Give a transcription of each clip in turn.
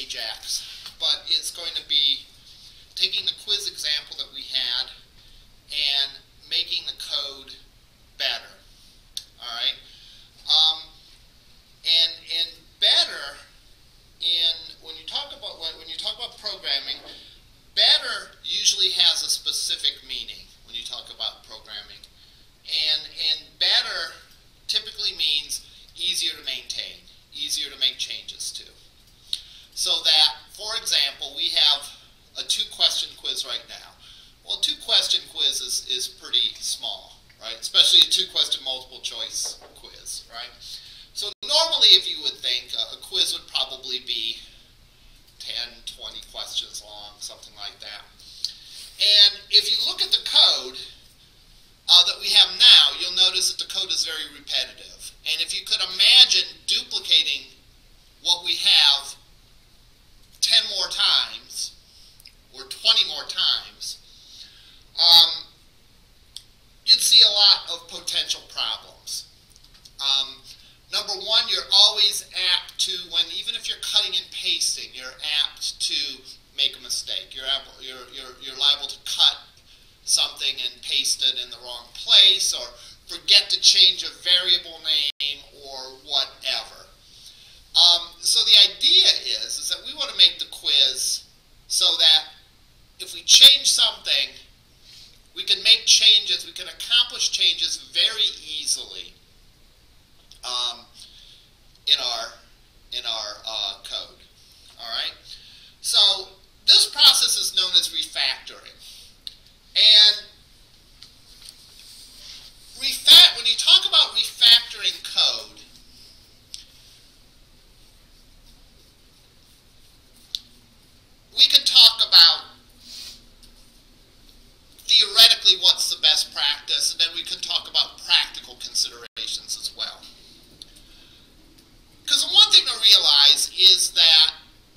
Ajax, but it's going to be taking the quiz example that we had and making the code better. All right, and better when you talk about programming, better usually has a specific meaning when you talk about programming, and better typically means easier to maintain, easier to make changes to. So that, for example, we have a 2-question quiz right now. Well, a 2-question quiz is pretty small, right? Especially a 2-question multiple choice quiz, right? So normally, if you would think, a quiz would probably be 10, 20 questions long, something like that. And if you look at the code that we have now, you'll notice that the code is very repetitive. And if you could imagine duplicating what we have 10 more times, or 20 more times, you'd see a lot of potential problems. Number one, you're always apt to, even if you're cutting and pasting, you're apt to make a mistake. You're liable to cut something and paste it in the wrong place, or forget to change a variable name, or whatever. So the idea is that we want to make the quiz so that if we change something, we can make changes, we can accomplish changes very easily in our code. All right. So this process is known as refactoring, and when you talk about refactoring code, we can talk about theoretically what's the best practice, and then we can talk about practical considerations as well. Because the one thing to realize is that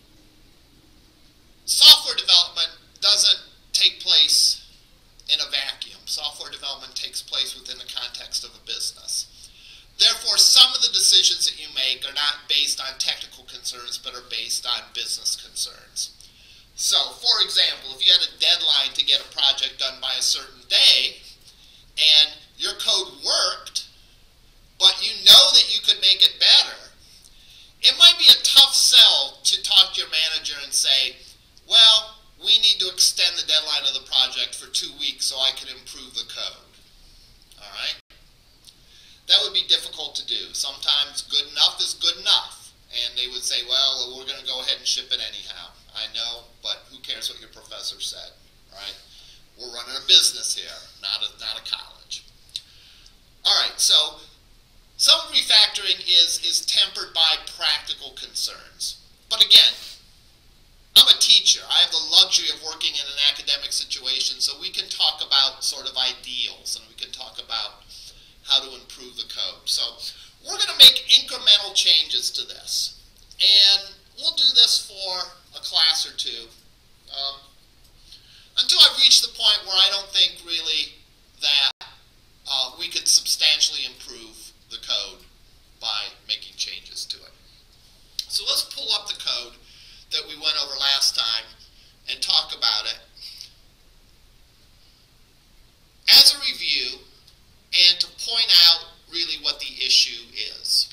software development doesn't take place in a vacuum. Software development takes place within the context of a business. Therefore, some of the decisions that you make are not based on technical concerns, but are based on business concerns. So, for example, if you had a deadline to get a project done by a certain day, and your code worked, but you know that you could make it better, it might be a tough sell to talk to your manager and say, well, we need to extend the deadline of the project for 2 weeks so I can improve the code. All right? That would be difficult to do. Sometimes good enough is good enough. And they would say, well, we're going to go ahead and ship it anyhow. I know, but who cares what your professor said, right? We're running a business here, not a college. All right, so some refactoring is tempered by practical concerns. But again, I'm a teacher. I have the luxury of working in an academic situation, so we can talk about sort of ideals, and we can talk about how to improve the code. So we're going to make incremental changes to this. And we'll do this for a class or two until I've reached the point where I don't think really that we could substantially improve the code by making changes to it. So let's pull up the code that we went over last time and talk about it as a review and to point out really what the issue is.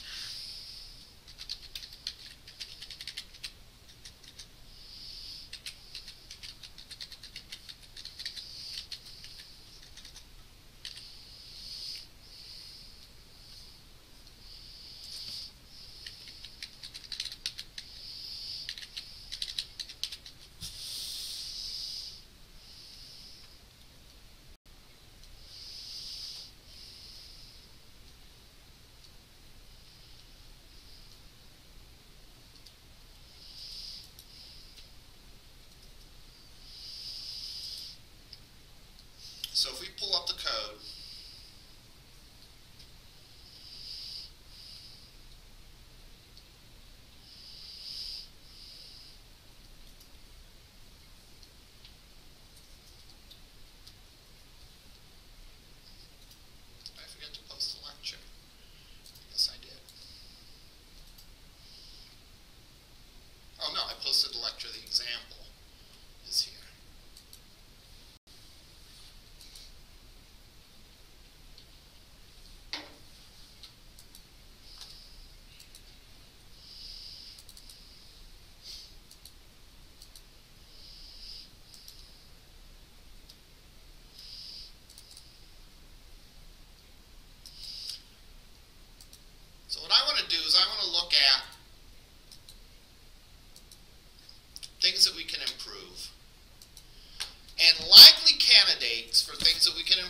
So if we pull up the code, I forget to post the lecture. Yes, I did. Oh no, I posted the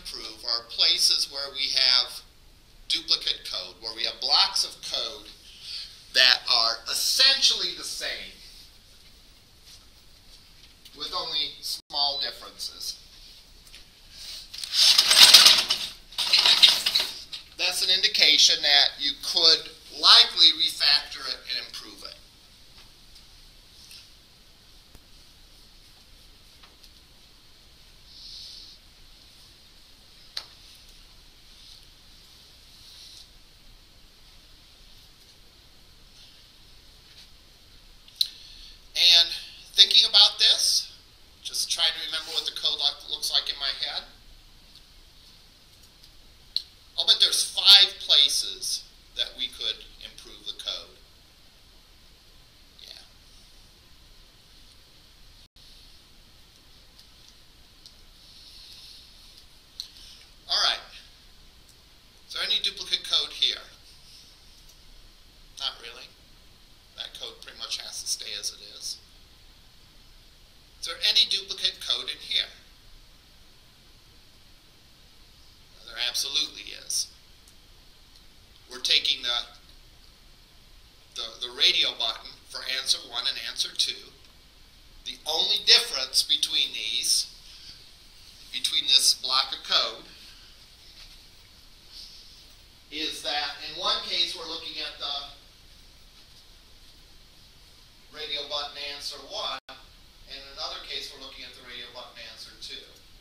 improve are places where we have duplicate code, where we have blocks of code that are essentially the same, with only small differences. That's an indication that you could likely refactor it and improve it. And thinking about this, just trying to remember what the code looks like in my head. I'll bet there's 5 places that we could improve the code. Yeah. All right. Is there any duplicate code here? Not really. That code pretty much has to stay as it is. Is there any duplicate code in here? There absolutely is. We're taking the radio button for answer 1 and answer 2. The only difference between these, between this block of code, is that in one case we're looking at the radio button answer 1, and in another case we're looking at the radio button answer 2.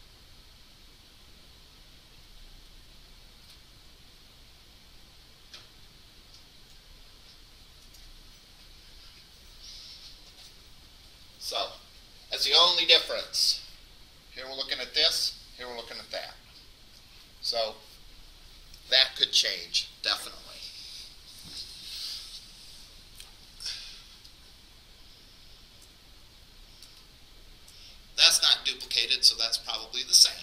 So, that's the only difference. Here we're looking at this, here we're looking at that. So, that could change, definitely. That's not duplicated, so that's probably the same.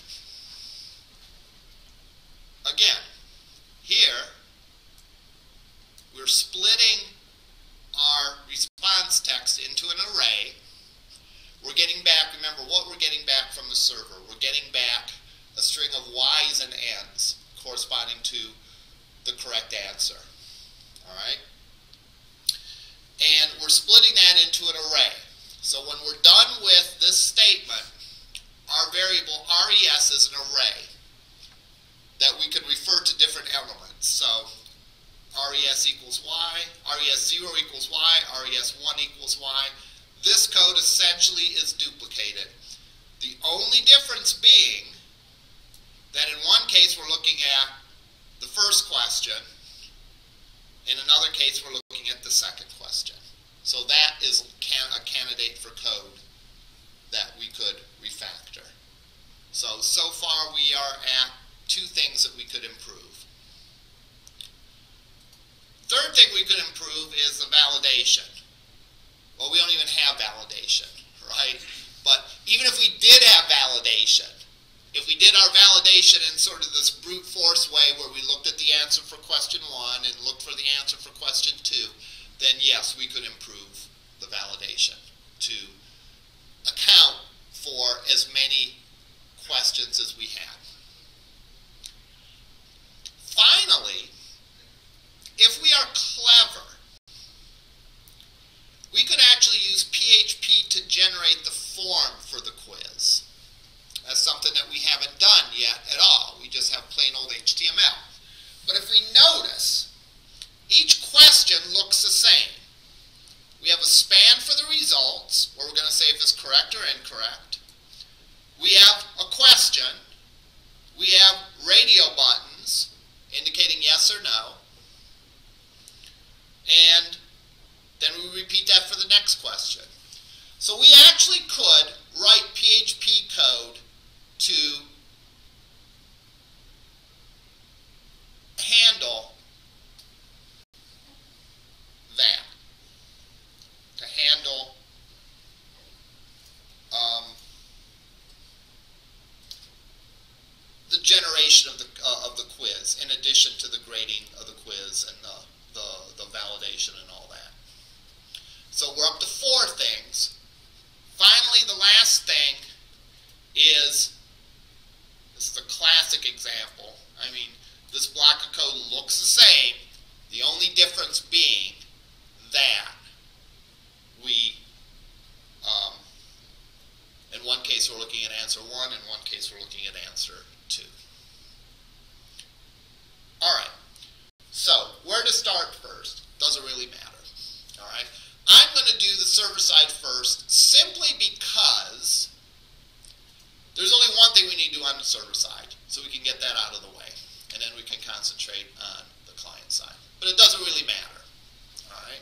Again, here, we're splitting our response text into an array. We're getting back, remember what we're getting back from the server. We're getting back a string of Y's and N's corresponding to the correct answer. Alright? And we're splitting that into an array. So when we're done with this statement, our variable res is an array that we can refer to different elements. So res equals y, res0 equals y, res1 equals y. This code essentially is duplicated. The only difference being that in one case we're looking at the first question, in another case we're looking at the second question. So that is a candidate for code that we could refactor. So far we are at 2 things that we could improve. Third thing we could improve is the validation. Well, we don't even have validation, right? But even if we did have validation, if we did our validation in sort of this brute force way where we looked at the answer for question 1 and looked for the answer for question 2, then yes, we could improve the validation to account for as many questions as we had. Finally, if we are clever, we could actually use PHP to generate the form for the quiz. That's something that we haven't done yet at all. We just have plain old HTML. But if we notice, each question looks the same. We have a span for the results, where we're going to say if it's correct or incorrect. We have a question. We have radio buttons indicating yes or no. And then we repeat that for the next question. So we actually could write PHP code to handle that. To handle the generation of the quiz, in addition to the grading of the quiz and the validation and all that. So we're up to 4 things. Finally, the last thing is, this is a classic example. answer 1. In one case, we're looking at answer 2. All right. So where to start first? Doesn't really matter. All right. I'm going to do the server side first simply because there's only one thing we need to do on the server side, so we can get that out of the way, and then we can concentrate on the client side. But it doesn't really matter. All right.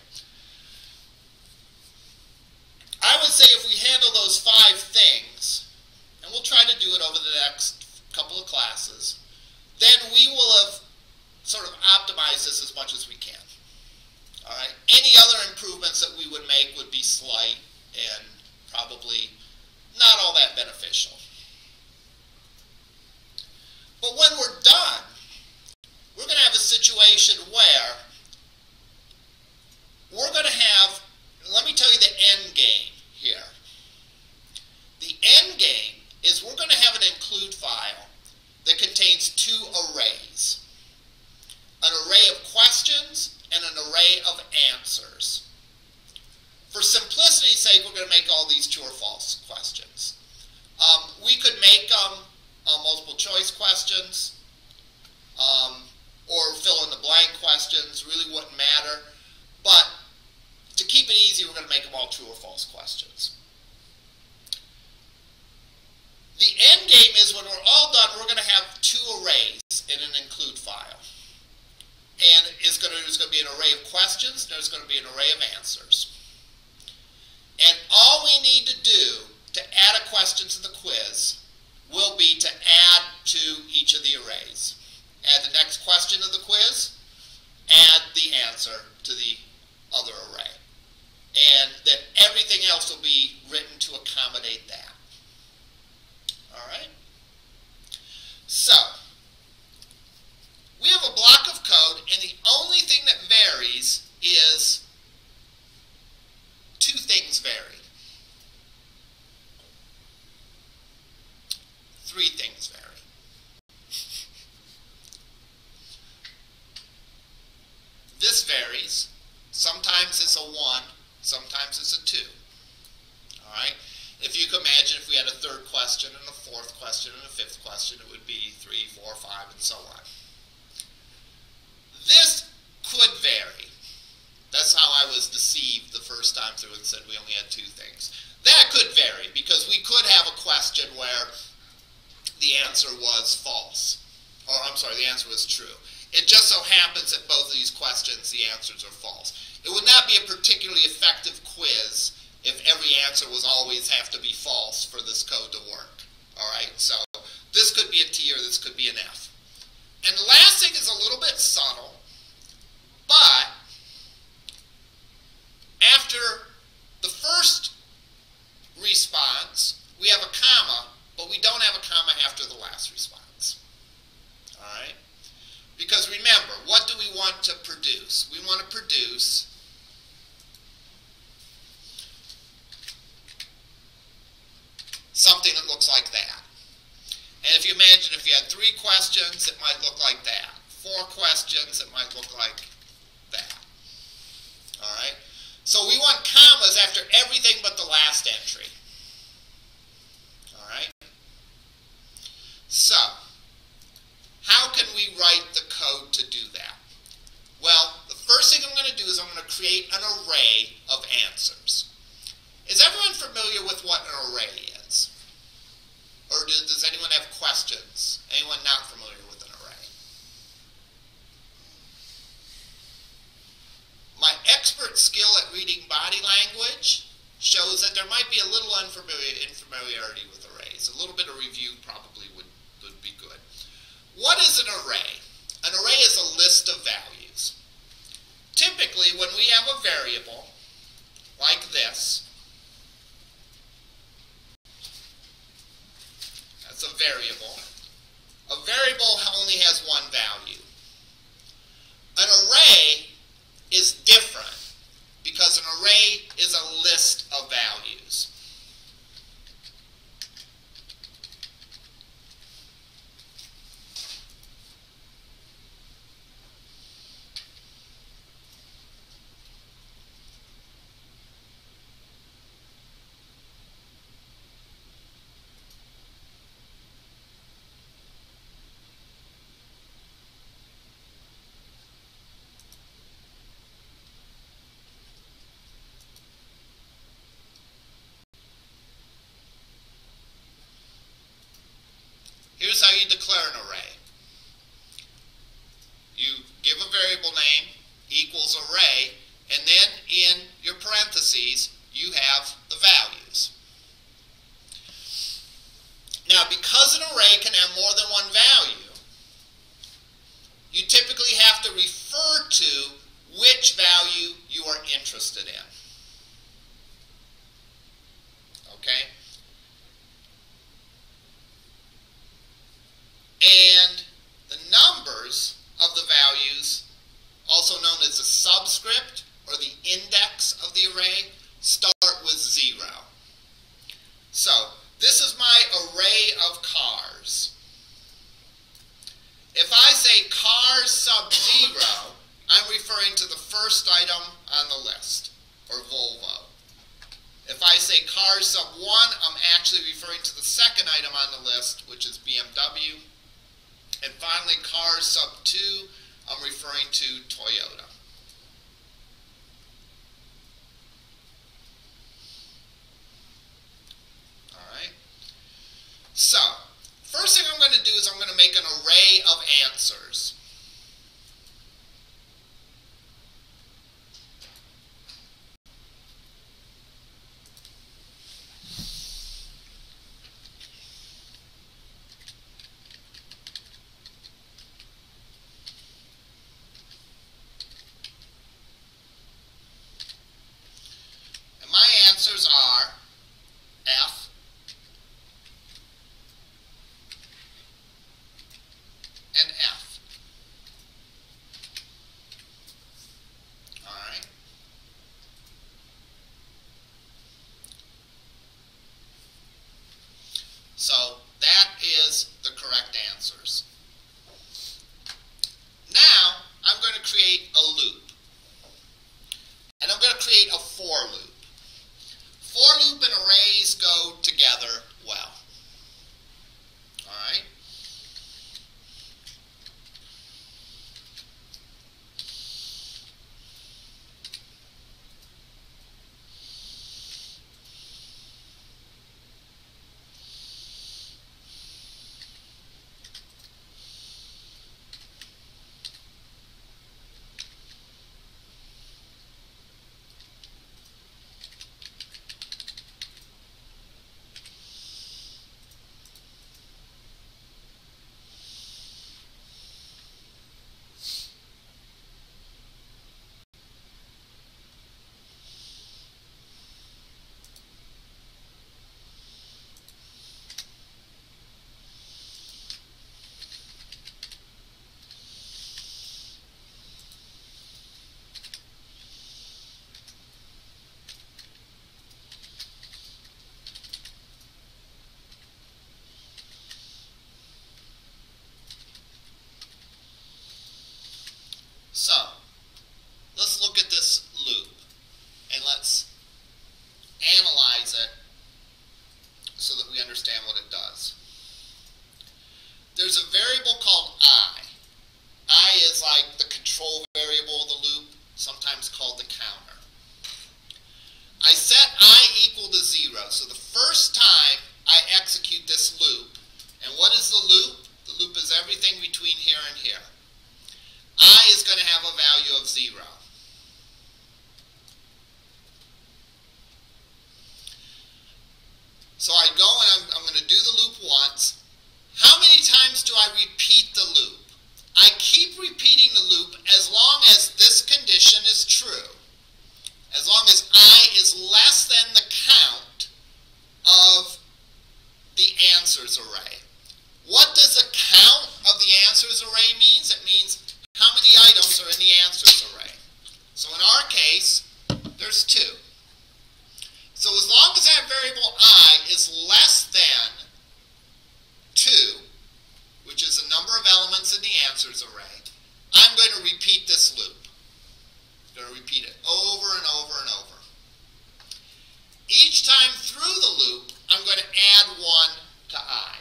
I would say if we handle those 5 things, and we'll try to do it over the next couple of classes, then we will have sort of optimized this as much as we can. All right. Any other improvements that we would make would be slight and probably not all that beneficial. But when we're done, we're going to have a situation where we're going to have, let me tell you the end game here. The end game is we're going to have an include file that contains 2 arrays. An array of questions and an array of answers. For simplicity's sake, we're going to make all these true or false questions. We could make multiple choice questions or fill in the blank questions. Really wouldn't matter. But to keep it easy, we're going to make them all true or false questions. The end game is when we're all done, we're going to have 2 arrays in an include file. And there's going to be an array of questions, and there's going to be an array of answers. And all we need to do to add a question to the quiz will be to add to each of the arrays. Add the next question to the quiz, add the answer to the other array. And then everything else will be written to accommodate that. All right? So, we have a block of code, and the only thing that varies is 2 things vary. 3 things vary. This varies. Sometimes it's a 1, sometimes it's a 2. All right? If you can imagine if we had a 3rd question and a 4th question and a 5th question, it would be 3, 4, 5, and so on. This could vary. That's how I was deceived the first time through and said we only had 2 things. That could vary because we could have a question where the answer was false. Or, I'm sorry, the answer was true. It just so happens that both of these questions, the answers are false. It would not be a particularly effective quiz if every answer was always have to be false for this code to work. All right, so this could be a T or this could be an F. And the last thing is a little bit subtle, but after the first response, we have a comma, but we don't have a comma after the last response. All right? Because remember, what do we want to produce? We want to produce something that looks like that. And if you imagine if you had 3 questions, it might look like that. 4 questions, it might look like that. All right? So we want commas after everything but the last entry. All right? So, how can we write the code to do that? Well, the first thing I'm going to do is I'm going to create an array of answers. Is everyone familiar with what an array is? Or does anyone have questions? Anyone not familiar with an array? My expert skill at reading body language shows that there might be a little infamiliarity with arrays. A little bit of review probably would be good. What is an array? An array is a list of values. Typically, when we have a variable like this, that's a variable. A variable only has one value. An array is different because an array is a list of values. in your parentheses, you have the values. Now, because an array can have more than one value, you typically have to refer to which value you are interested in. Okay? And the numbers of the values, also known as the subscript or the index of the array, start with 0. So, this is my array of cars. If I say cars sub 0, I'm referring to the first item on the list, or Volvo. If I say cars sub 1, I'm actually referring to the second item on the list, which is BMW. And finally, cars sub 2, I'm referring to Toyota. Alright? So, first thing I'm going to do is I'm going to make an array of answers. Answers are F, and F. Alright. So that is the correct answers. Now I'm going to create a loop. And I'm going to create a for loop. For loop and arrays go together well. Alright? So, let's look at this loop and let's analyze it so that we understand what it does. There's a variable called I. I is like the control variable of the loop, sometimes called the counter. I set I equal to 0, so the first time I execute this loop, and what is the loop? The loop is everything between here and here. I is going to have a value of 0. So I go and I'm going to do the loop once. How many times do I repeat the loop? I keep repeating the loop as long as this condition is true. As long as I is less than the count of the answers array. What does the count of the answers array means? It means how many items are in the answers array. So in our case, there's 2. So as long as that variable I is less than 2, which is the number of elements in the answers array, I'm going to repeat this loop. I'm going to repeat it over and over and over. Each time through the loop, I'm going to add 1 to I.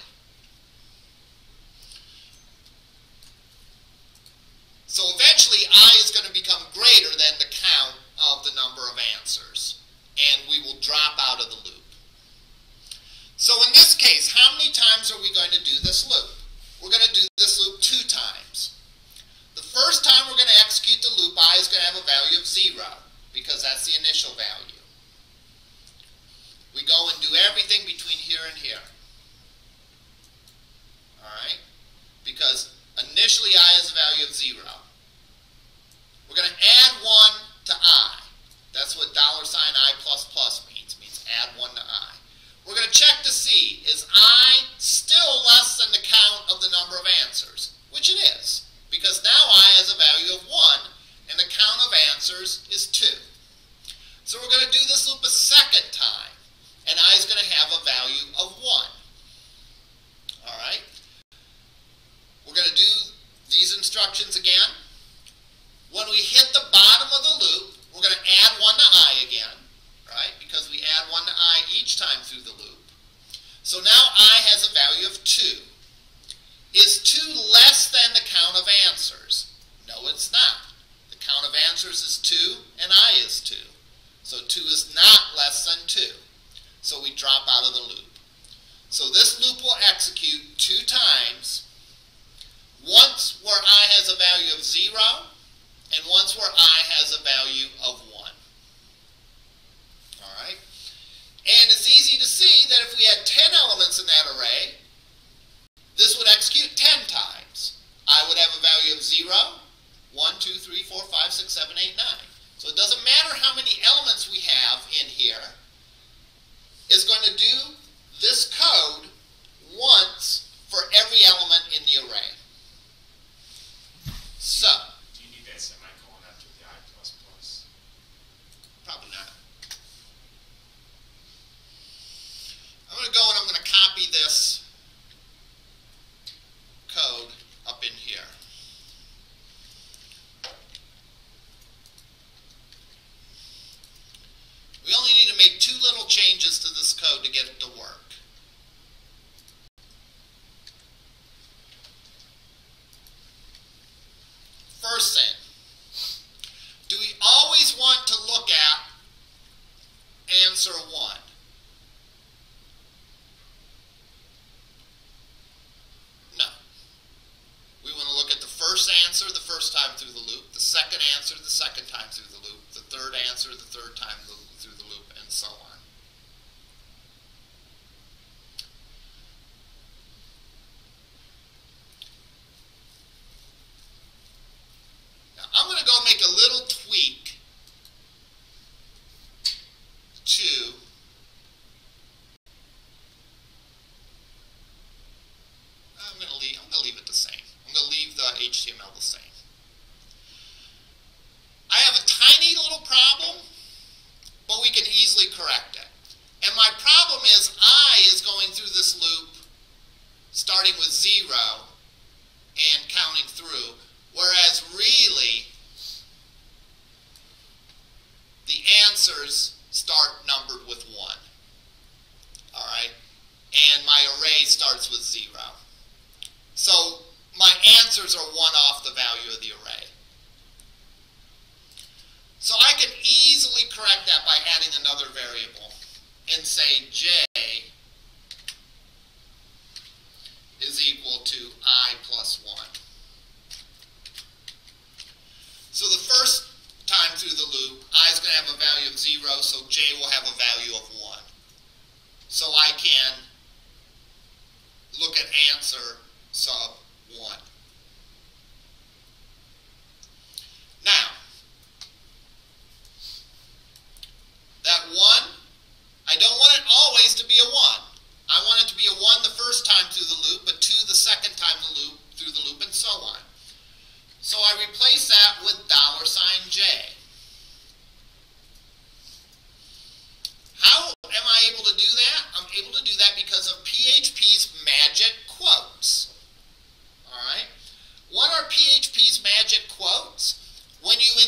So eventually, I is going to become greater than the count of the number of answers, and we will drop out of the loop. So in this case, how many times are we going to do this loop? We're going to do this loop 2 times. The first time we're going to execute the loop, I is going to have a value of 0, because that's the everything between here and here. Alright? Because initially I has a value of 0. We're going to add 1 to I. That's what $i plus plus means. It means add 1 to I. We're going to check to see, is I still less than the count of the number of answers? Which it is, because now I has a value of 1, and the count of answers is 2. So we're going to do this loop a second time, and I is going to have a value of 1. Alright? We're going to do these instructions again. When we hit the bottom of the loop, we're going to add 1 to I again, right? Because we add 1 to I each time through the loop. So now I has a value of 2. Is 2 less than the count of answers? No, it's not. The count of answers is 2, and I is 2. So 2 is not less than 2. So we drop out of the loop. So this loop will execute 2 times, once where I has a value of 0, and once where I has a value of 1. Alright? And it's easy to see that if we had 10 elements in that array, this would execute 10 times. I would have a value of 0, 1, 2, 3, 4, 5, 6, 7, 8, 9. So it doesn't matter how many elements we have in here, it's going to do this code once for every element in the array. So, do you need that semicolon after the I plus plus? Probably not. I'm going to go and I'm going to copy this code up in here. We only need to make 2 little changes to this code to get it to work. First thing, do we always want to look at answer 1? No. We want to look at the first answer the first time through the loop, the second answer the second time through the loop, the third answer the third time through the loop, and so on. I'm going to go make a little tweak to I'm going to leave it the same. I'm going to leave the HTML the same. I have a tiny little problem, but we can easily correct it. And my problem is I is going through this loop starting with 0 and counting through. Whereas really, the answers start numbered with 1. Alright? And my array starts with 0. So my answers are 1 off the value of the array. So I can easily correct that by adding another variable and say j is equal to I plus 1. So the first time through the loop, I is going to have a value of 0, so j will have a value of 1. So I can look at answer sub 1. Now, that 1, I don't want it always to be a 1. I want it to be a 1 the first time through the loop, but 2 the second time through the loop, and so on. So I replace that with $J. How am I able to do that? I'm able to do that because of PHP's magic quotes. Alright? What are PHP's magic quotes? When you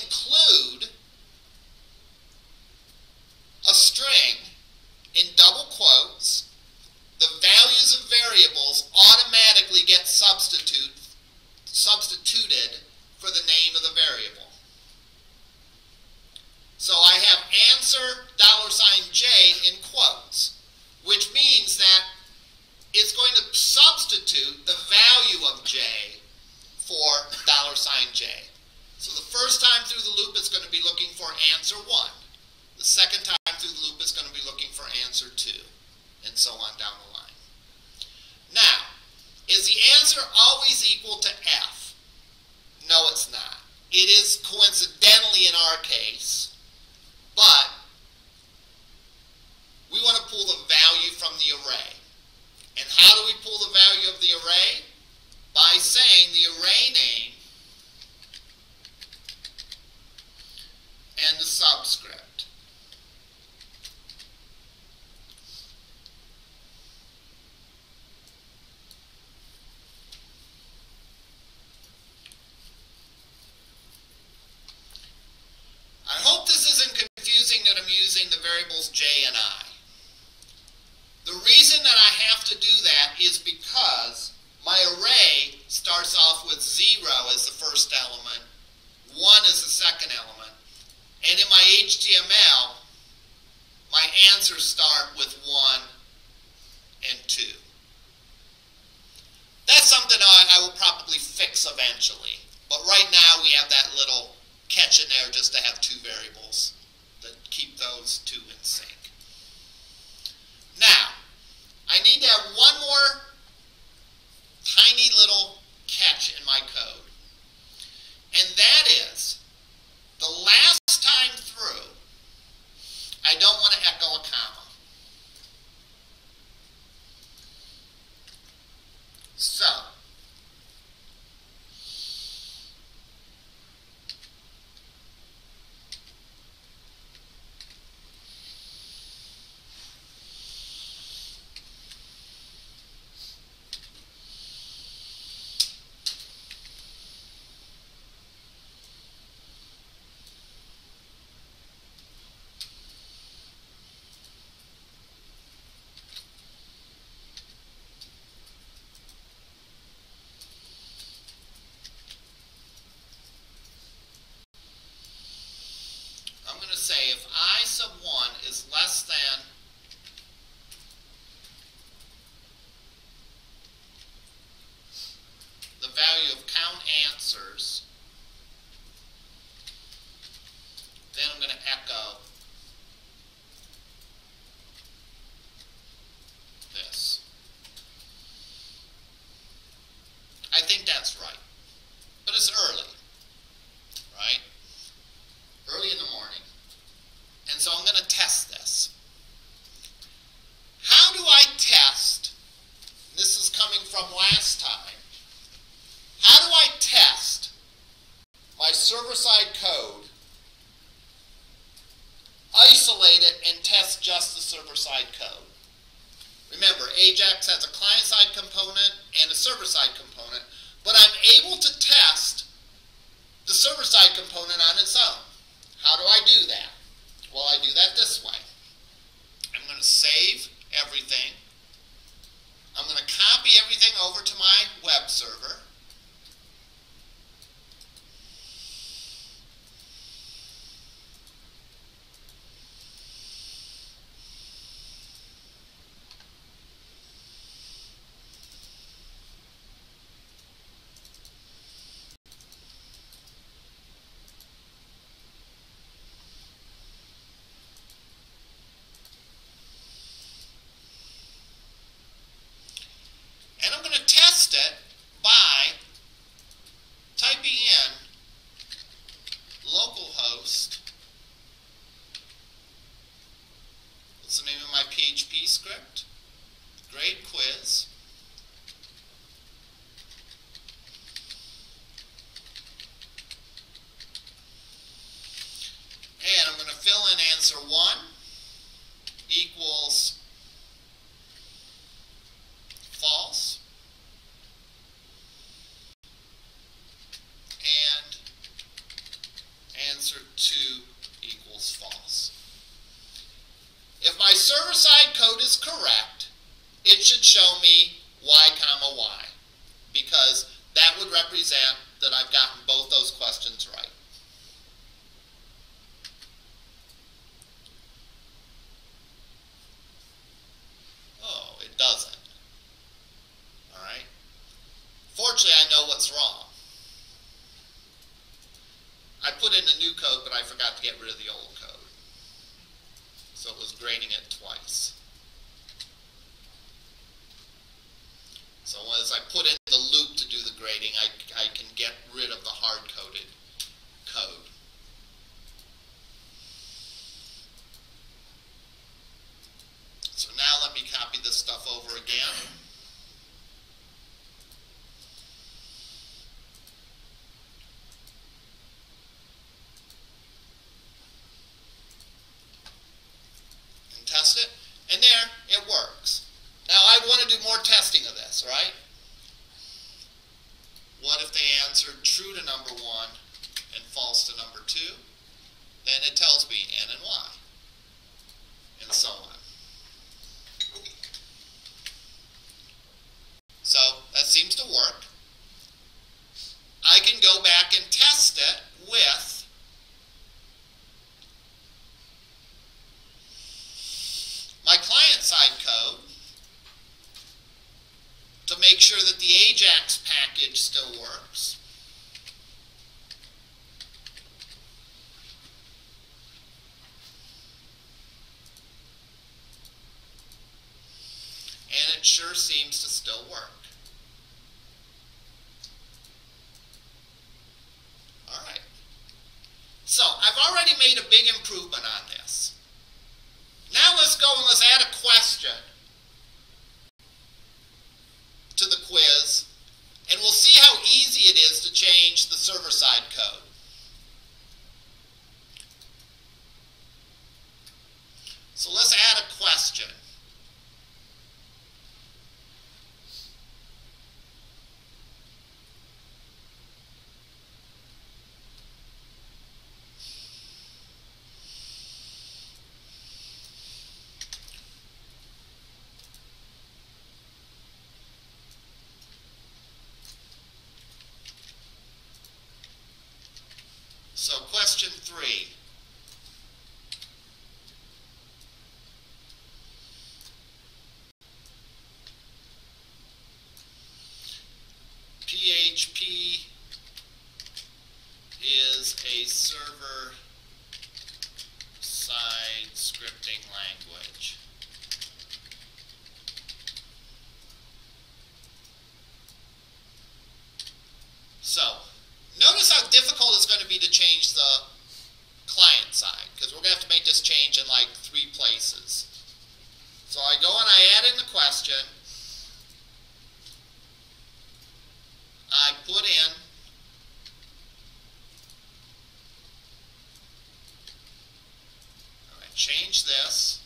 variables j and I. The reason that I have to do that is because my array starts off with 0 as the first element, 1 as the second element, and in my HTML, my answers start with 1 and 2. That's something I will probably fix eventually, but right now we have that little catch in there just to have two variables that keep those two in sync. Now, I need to have one more tiny little catch in my code, and that is the last time through, I don't want to echo a comma. So, I'm going to say if I sub 1 is less than the value of count answers, then I'm going to echo this. I think that's right. But it's early, right? Early in the morning. And so I'm going to test this. How do I test? This is coming from last time. How do I test my server-side code, isolate it, and test just the server-side code? Remember, Ajax has a client-side component and a server-side component, but I'm able to test the server-side component on its own. How do I do that? Well, I do that this way. I'm going to save everything. I'm going to copy everything over to my web server. And I'm going to test it by typing in localhost. What's the name of my PHP script? Grade quiz. And I'm going to fill in answer 1 equals false, and answer 2 equals false. If my server-side code is correct, it should show me y comma y, because that would represent that I've gotten both those questions right. Oh, it doesn't. Alright? Fortunately, I know what's wrong. I put in a new code, but I forgot to get rid of the old code. So it was grading it twice. So as I put in the loop to do the grading, I can get rid of the hard-coded code. So now let me copy this stuff over again. And test it. And there, it works. Now I want to do more testing of this, right? What if they answered true to number 1 and false to number 2? Then it tells me N and Y. make sure that the Ajax package still works. And it sure seems to still work. Alright. So, I've already made a big improvement on this. Now let's go and let's add a question to the quiz, and we'll see how easy it is to change the server-side code. So let's add a question. So question 3. PHP is a server-side scripting language. So, notice how difficult it's going to be to change the client side, because we're going to have to make this change in like 3 places. So I go and I add in the question. I put in I change this.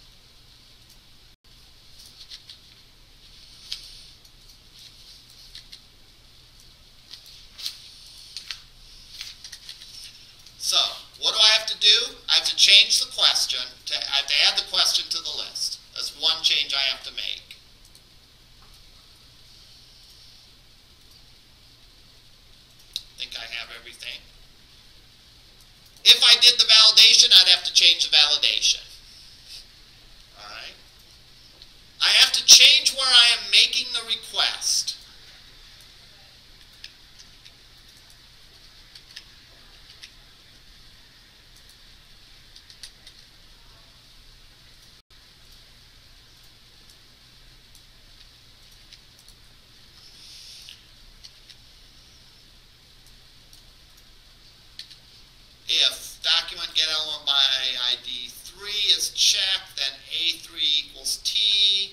So, what do I have to do? I have to change the question. I have to add the question to the list. That's one change I have to make. I think I have everything. If I did the validation, I'd have to change the validation. Alright? I have to change where I am making the request. If document get element by ID 3 is checked, then A3 equals T.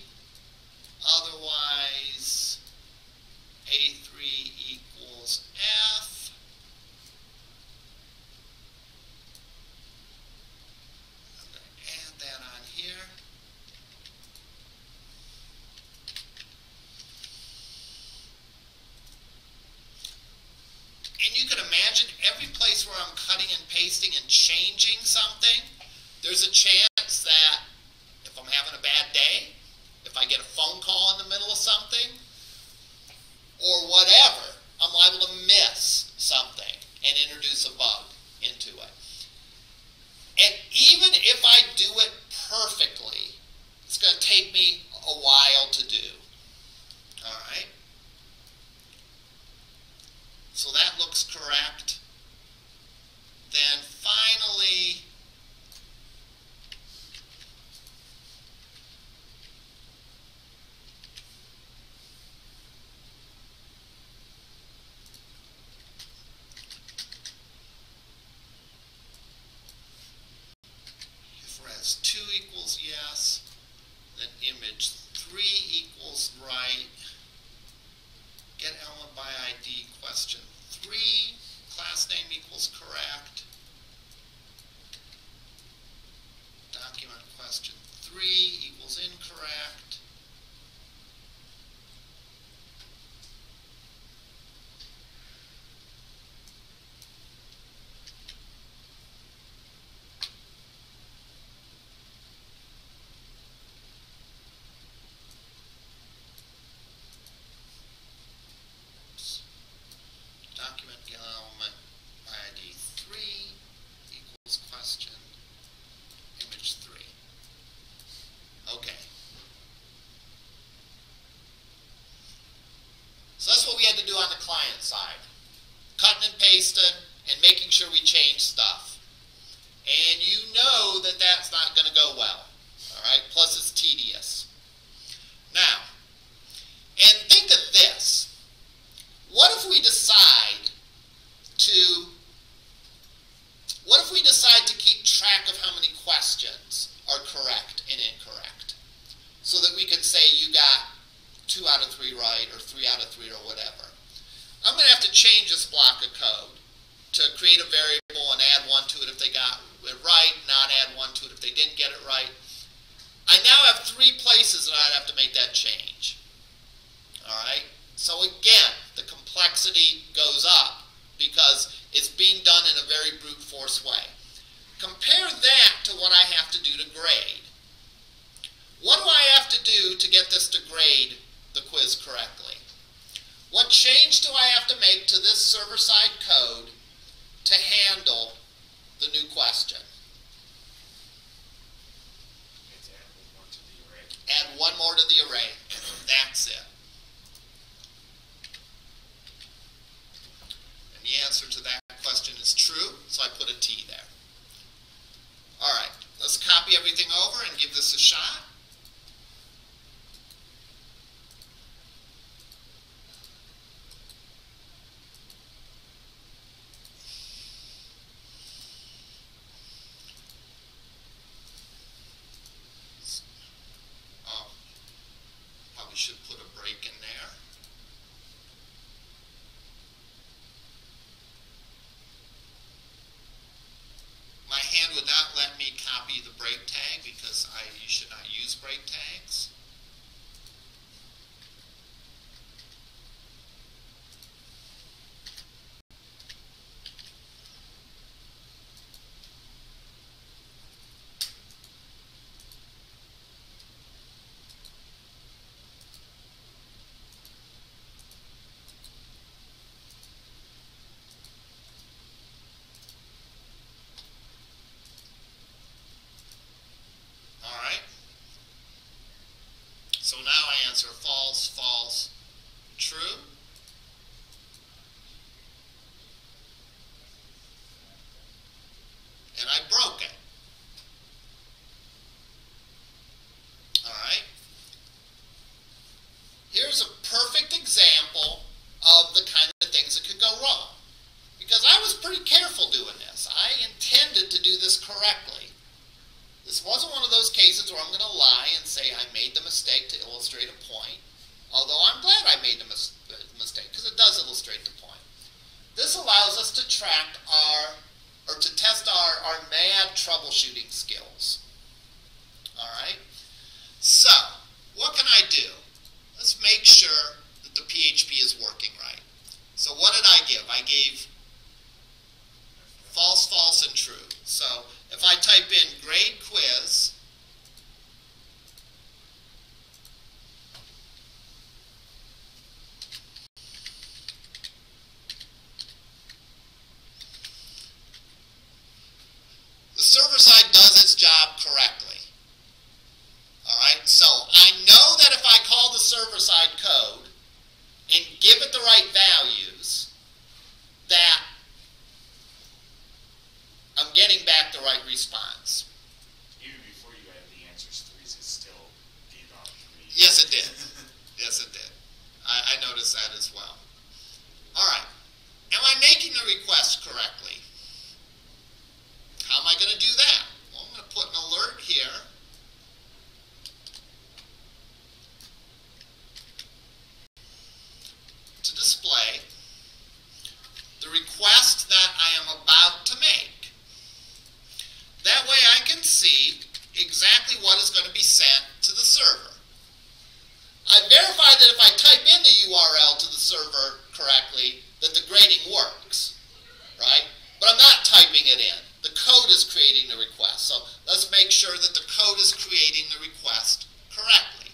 Otherwise, A3 equals F. I'm going to add that on here. And you can imagine every place where I'm cutting and pasting and changing something, there's a chance that if I'm having a bad day, if I get a phone call in the middle of something, or whatever, I'm liable to miss something and introduce a bug into it. And even if I do it perfectly, it's going to take me a while to do. Alright? So that looks correct. Then finally, if res2 equals yes, then image 3 equals right. Get element by ID question 3, class name equals correct. Document question 3 equals incorrect. Document get element by ID 3 equals question image 3. Okay. pasting and making sure we change stuff. And you know that that's not going to go well. All right? Plus it's tedious. Now, and think of this. What if we decide to keep track of how many questions are correct and incorrect, so that we can say you got 2 out of 3 right, or 3 out of 3, or whatever? I'm going to have to change this block of code to create a variable and add 1 to it if they got it right, not add 1 to it if they didn't get it right. I now have 3 places that I'd have to make that change. All right? So again, the complexity goes up because it's being done in a very brute force way. Compare that to what I have to do to grade. What do I have to do to get this to grade the quiz correctly? What change do I have to make to this server-side code to handle the new question? Add 1 more to the array. That's it. And the answer to that question is true, so I put a T there. All right, let's copy everything over and give this a shot. Probably should put a break in there. My hand would not let me copy the break tag because you should not use break tags. So now I answer false, false, true. And I broke it. All right. Here's a perfect example of the kind of things that could go wrong. Because I was pretty careful doing this. I intended to do this correctly. This wasn't one of those cases where I'm going to lie and say I made the mistake to illustrate a point. Although I'm glad I made the mistake because it does illustrate the point. This allows us to track to test our mad troubleshooting skills. All right. So what can I do? Let's make sure that the PHP is working right. So what did I give? I gave false, false, and true. So if I type in grade quiz, the server side does its job correctly. All right, so I know that if I call the server side code and give it the right values, that I'm getting back the right response. Even before you add the answers threes, it still gave out 3. Yes, it did. Yes, it did. I noticed that as well. All right. Am I making the request correctly? How am I going to do that? Well, I'm going to put an alert here. To display the request that I am about to make. That way I can see exactly what is going to be sent to the server. I verify that if I type in the URL to the server correctly, that the grading works, right? But I'm not typing it in. The code is creating the request. So let's make sure that the code is creating the request correctly.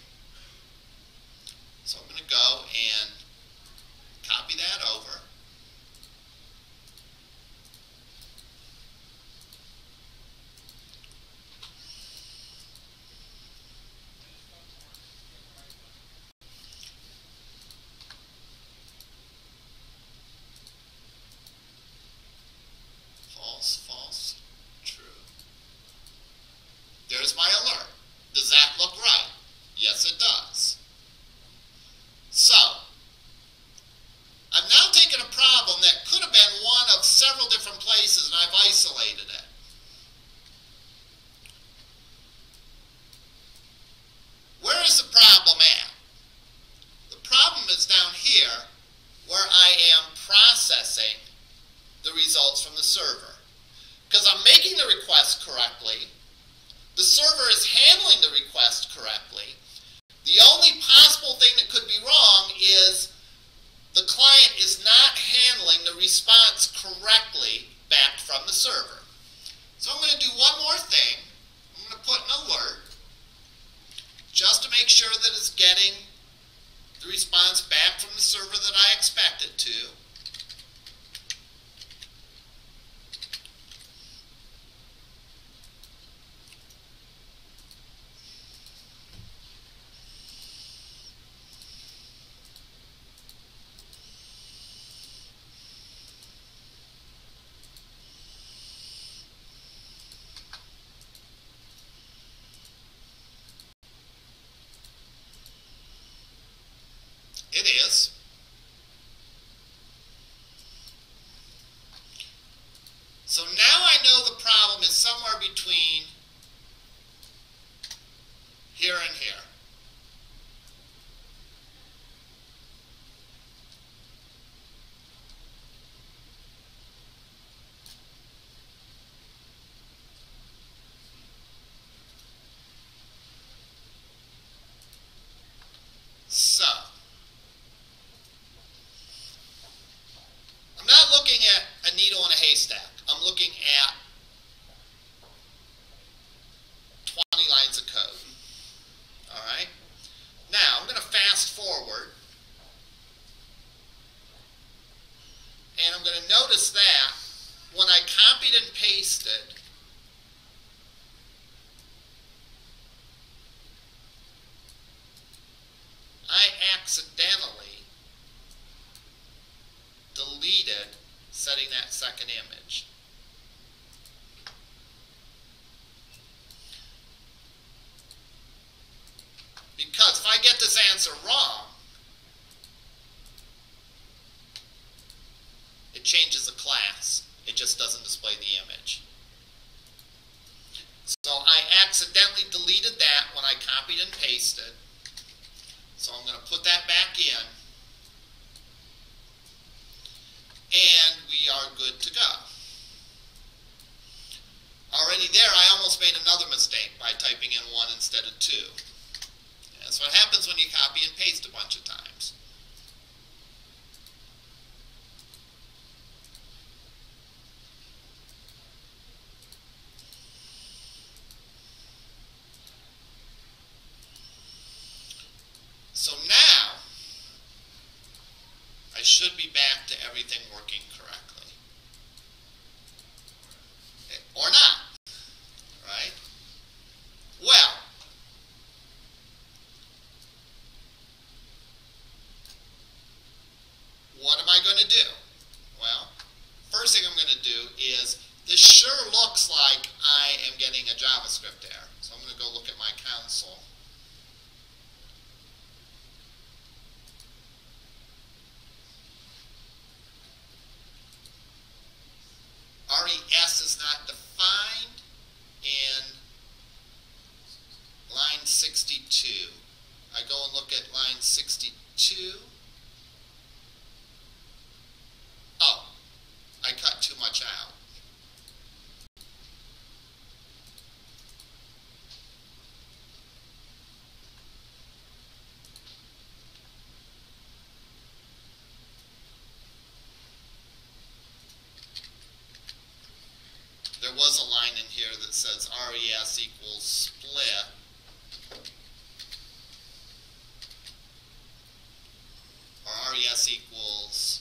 So I'm going to go and copy that over. problem at? The problem is down here where I am processing the results from the server. Because I'm making the request correctly, the server is handling the request correctly. The only possible thing that could be wrong is the client is not handling the response correctly back from the server. So I'm going to do one more thing. I'm going to put an alert just to make sure that it's getting the response back from the server that I expect it to. It is. So now I know the problem is somewhere between here and here. So I'm not looking at a needle in a haystack. I'm looking at 20 lines of code. All right? Now, I'm going to fast forward. And I'm going to notice that when I copied and pasted, I accidentally deleted setting that second image. Because if I get this answer wrong, it changes the class. It just doesn't display the image. So I accidentally deleted that when I copied and pasted. So I'm going to put that back in. And we are good to go. Already there, I almost made another mistake by typing in 1 instead of 2. That's what happens when you copy and paste a bunch of times. So now, I should be back to everything working correctly. Or not, right? Well, what am I going to do? Well, first thing I'm going to do is, this sure looks like I am getting a JavaScript error. So I'm going to go look at my console. RES is not defined in line 62. I go and look at line 62. Oh, I cut too much out. There was a line in here that says RES equals split. Or RES equals...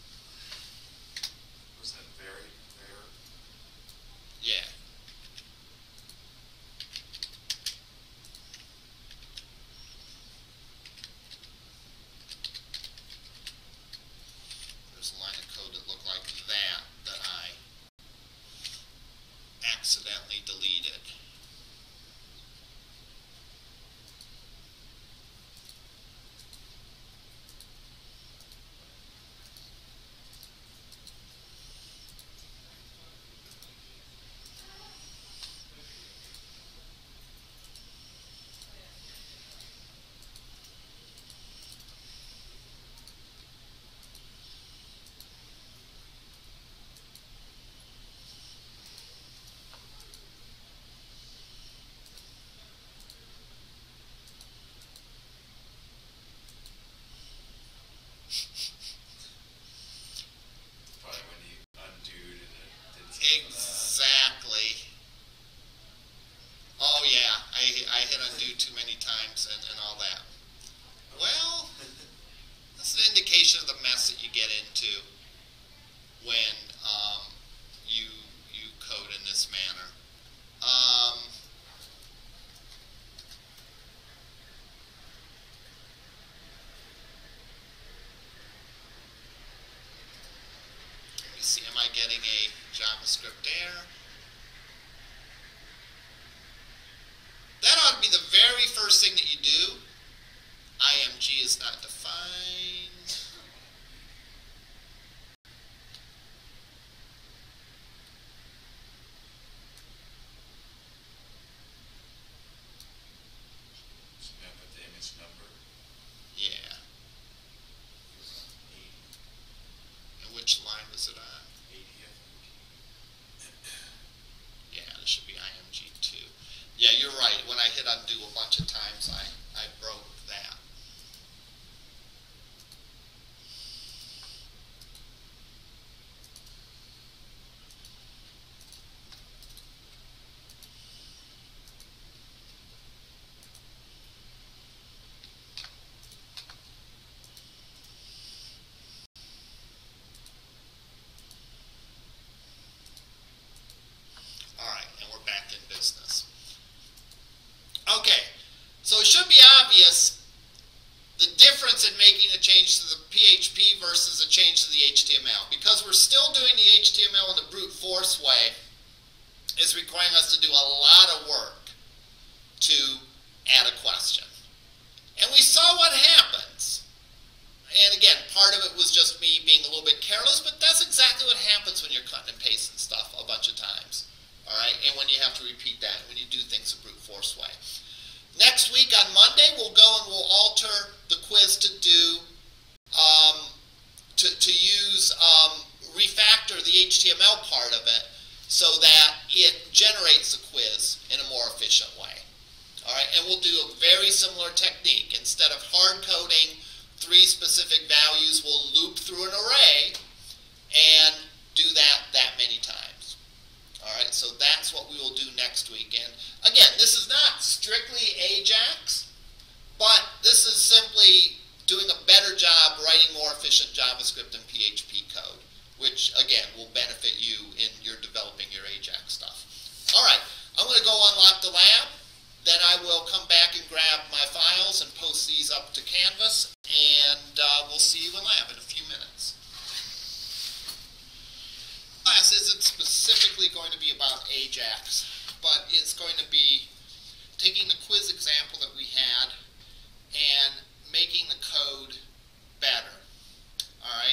Was that very there? Yeah. There's a line of code that looked like that I accidentally deleted. first thing that you do, IMG is not defined. So now put the image number. Yeah. And which line was it on? 80, I think. Yeah, this should be IMG2. Yeah, you're right. When I hit undo a bunch of times, I broke that. All right, and we're back in business. Okay, so it should be obvious the difference in making a change to the PHP versus a change to the HTML. Because we're still doing the HTML in the brute force way, it's requiring us to do a lot of work to add a question. And we saw what happens. And again, part of it was just me being a little bit careless, but that's exactly what happens when you're cutting and pasting stuff a bunch of times. All right, and when you have to repeat that, when you do things the brute force way. Next week on Monday, we'll go and we'll alter the quiz to do, to use, refactor the HTML part of it so that it generates the quiz in a more efficient way. All right, and we'll do a very similar technique. Instead of hard coding 3 specific values, we'll loop through an array and do that many times. All right, so that's what we will do next week. And again, this is not strictly AJAX, but this is simply doing a better job writing more efficient JavaScript and PHP code, which again will benefit you in your developing your AJAX stuff. All right, I'm going to go unlock the lab. Then I will come back and grab my files and post these up to Canvas, and we'll see you in lab in a few minutes. Class isn't specifically going to be about AJAX, but it's going to be taking the quiz example that we had and making the code better. All right,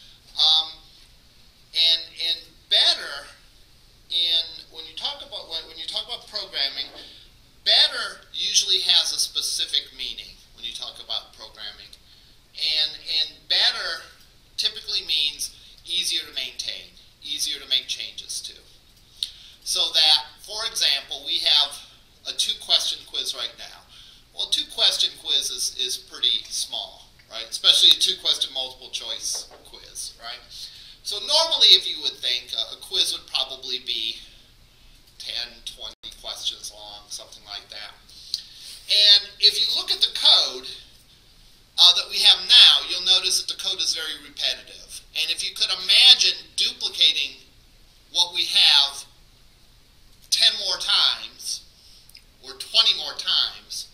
and better when you talk about programming, better usually has a specific meaning when you talk about programming, and better typically means easier to maintain, easier to make changes to. So that, for example, we have a 2-question quiz right now. Well, a 2-question quiz is pretty small, right? Especially a 2-question multiple choice quiz, right? So normally, if you would think, a quiz would probably be 10, 20 questions long, something like that. And if you look at the code that we have now, you'll notice that the code is very repetitive. And if you could imagine duplicating what we have 10 more times, or 20 more times,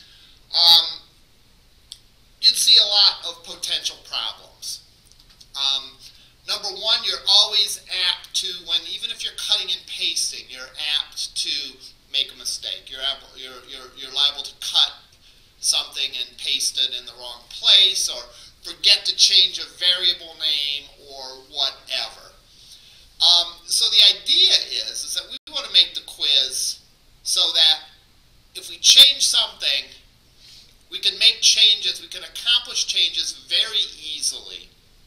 you'd see a lot of potential problems. Number one, you're always apt to, even if you're cutting and pasting, you're apt to make a mistake. You're liable to cut something and paste it in the wrong place, or forget to change a variable name, or whatever. So the idea is that we want to make the quiz so that if we change something, we can make changes, we can accomplish changes very easily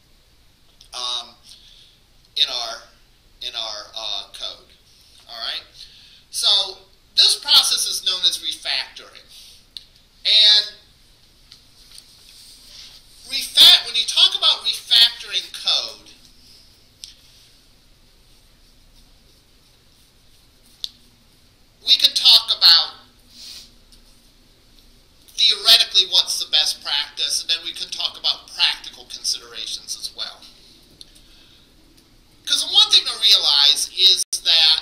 in our code. All right. So this process is known as refactoring, and when you talk about refactoring code, we can talk about theoretically what's the best practice, and then we can talk about practical considerations as well. Because the one thing to realize is that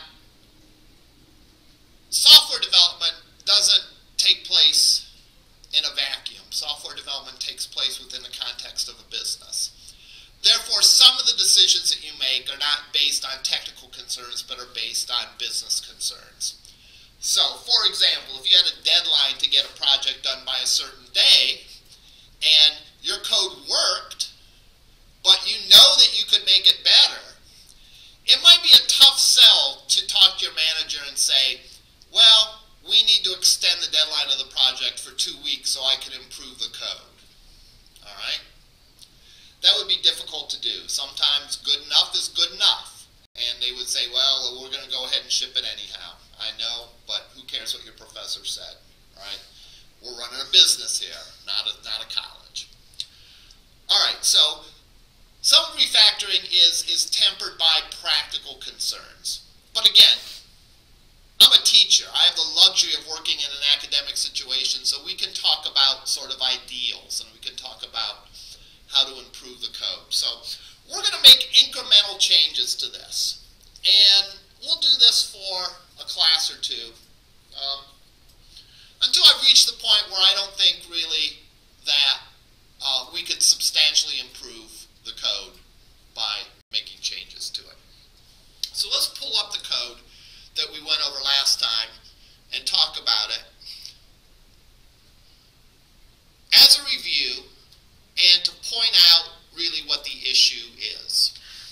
software development doesn't take place in a vacuum. Software development takes place within the context of a business. Therefore, some of the decisions that you make are not based on technical concerns, but are based on business concerns. So, for example, if you had a deadline to get a project done by a certain day, and your code worked, but you know that you could make it better, it might be a tough sell to talk to your manager and say, well, we need to extend the deadline of the project for 2 weeks so I can improve the code. All right? That would be difficult to do. Sometimes good enough is good enough. And they would say, well, we're going to go ahead and ship it anyhow. I know, but who cares what your professor said, right? We're running a business here, not a college. All right, so some refactoring is tempered by practical concerns. But again, I'm a teacher. I have the luxury of working in an academic situation, so we can talk about sort of ideals, and we can talk about how to improve the code. So we're going to make incremental changes to this. And we'll do this for a class or two until I've reached the point where I don't think really that we could substantially improve the code by making changes to it. So let's pull up the code that we went over last time and talk about it as a review and to point out really what the issue is.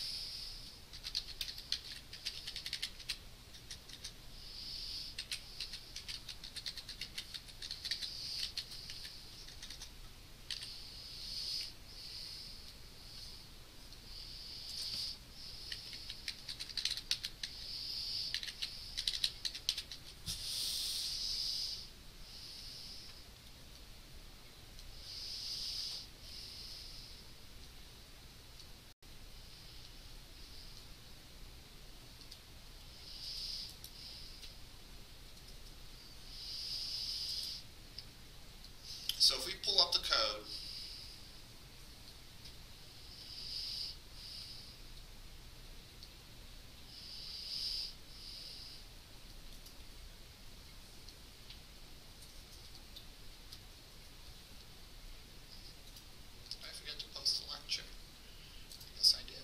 So if we pull up the code, did I forget to post the lecture? I guess I did.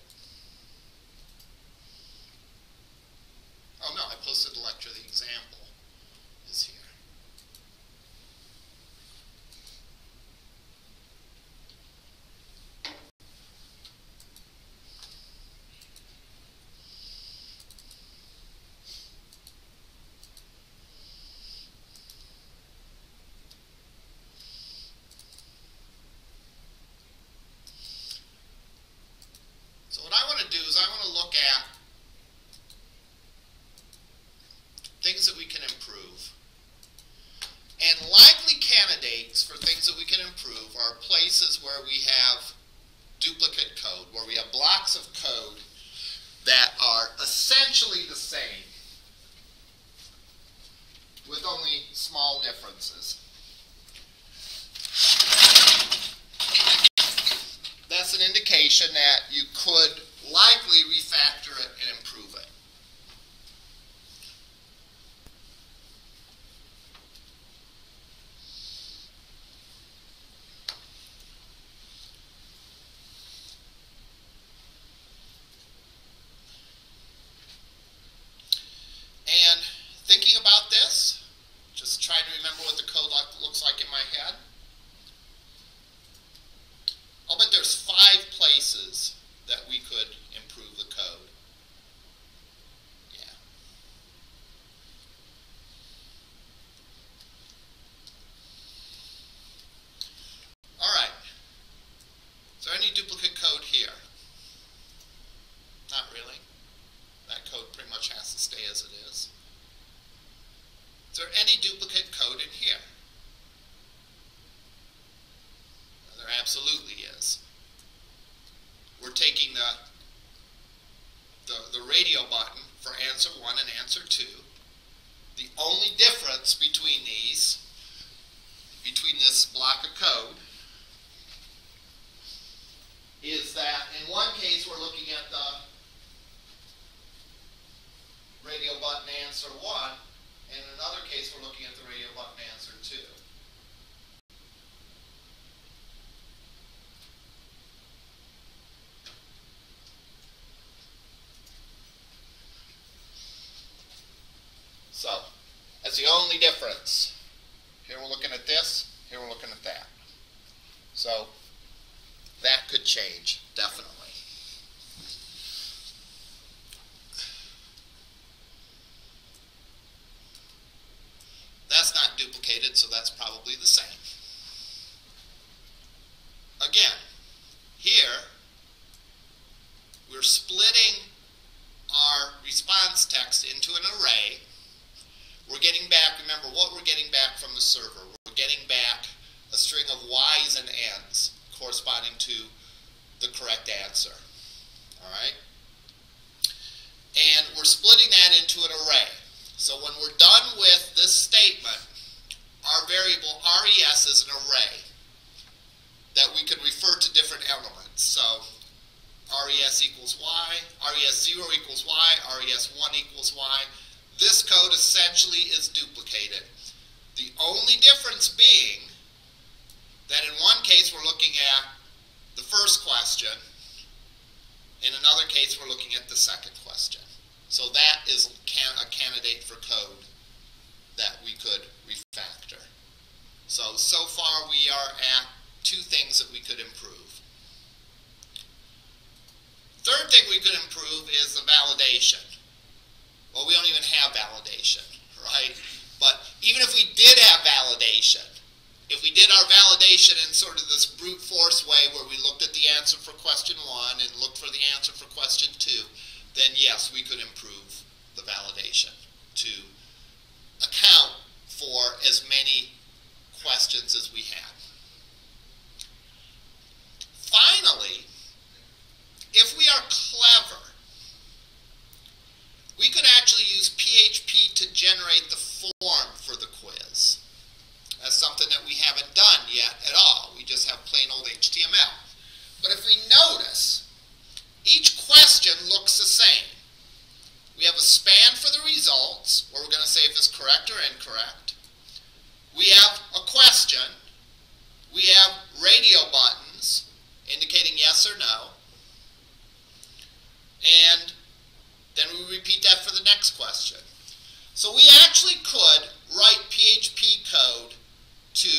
Oh no, I posted the lecture. The example is here. So what I want to do is I want to look at things that we can improve. And likely candidates for things that we can improve are places where we have duplicate code, where we have blocks of code that are essentially the same with only small differences. That's an indication that you could likely refactor it and improve it. And thinking about this, just trying to remember what the code looks like in my head. I'll bet there's 5 places that we could improve the code. Yeah. All right. Is there any duplicate code here? Not really. That code pretty much has to stay as it is. Is there any duplicate code in here? There absolutely is. We're taking the radio button for answer 1 and answer 2. The only difference between these, between this block of code, is that in one case we're looking at the radio button answer 1, and in another case we're looking at the radio button answer 2. So, that's the only difference. this, here we're looking at that. So that could change, definitely. That's not duplicated, so that's probably the same. Again, here, we're splitting our response text into an array. We're getting back, remember what we're getting back from the server. We're getting back a string of y's and n's corresponding to the correct answer. All right? And we're splitting that into an array. So when we're done with this statement, our variable res is an array that we can refer to different elements. So res equals y, res0 equals y, res1 equals y. This code essentially is duplicated. The only difference being that in one case we're looking at the first question, in another case we're looking at the second question. So that is a candidate for code that we could refactor. So far we are at two things that we could improve. Third thing we could improve is the validation. Well, we don't even have validation, right? But even if we did have validation, if we did our validation in sort of this brute force way where we looked at the answer for question 1 and looked for the answer for question 2, then yes, we could improve the validation to account for as many questions as we had. Finally, if we are clever, we could actually use PHP to generate the form for the quiz. That's something that we haven't done yet at all. We just have plain old HTML. But if we notice, each question looks the same. We have a span for the results, where we're going to say if it's correct or incorrect. We have a question. We have radio buttons indicating yes or no. And then we repeat that for the next question. So we actually could write PHP code to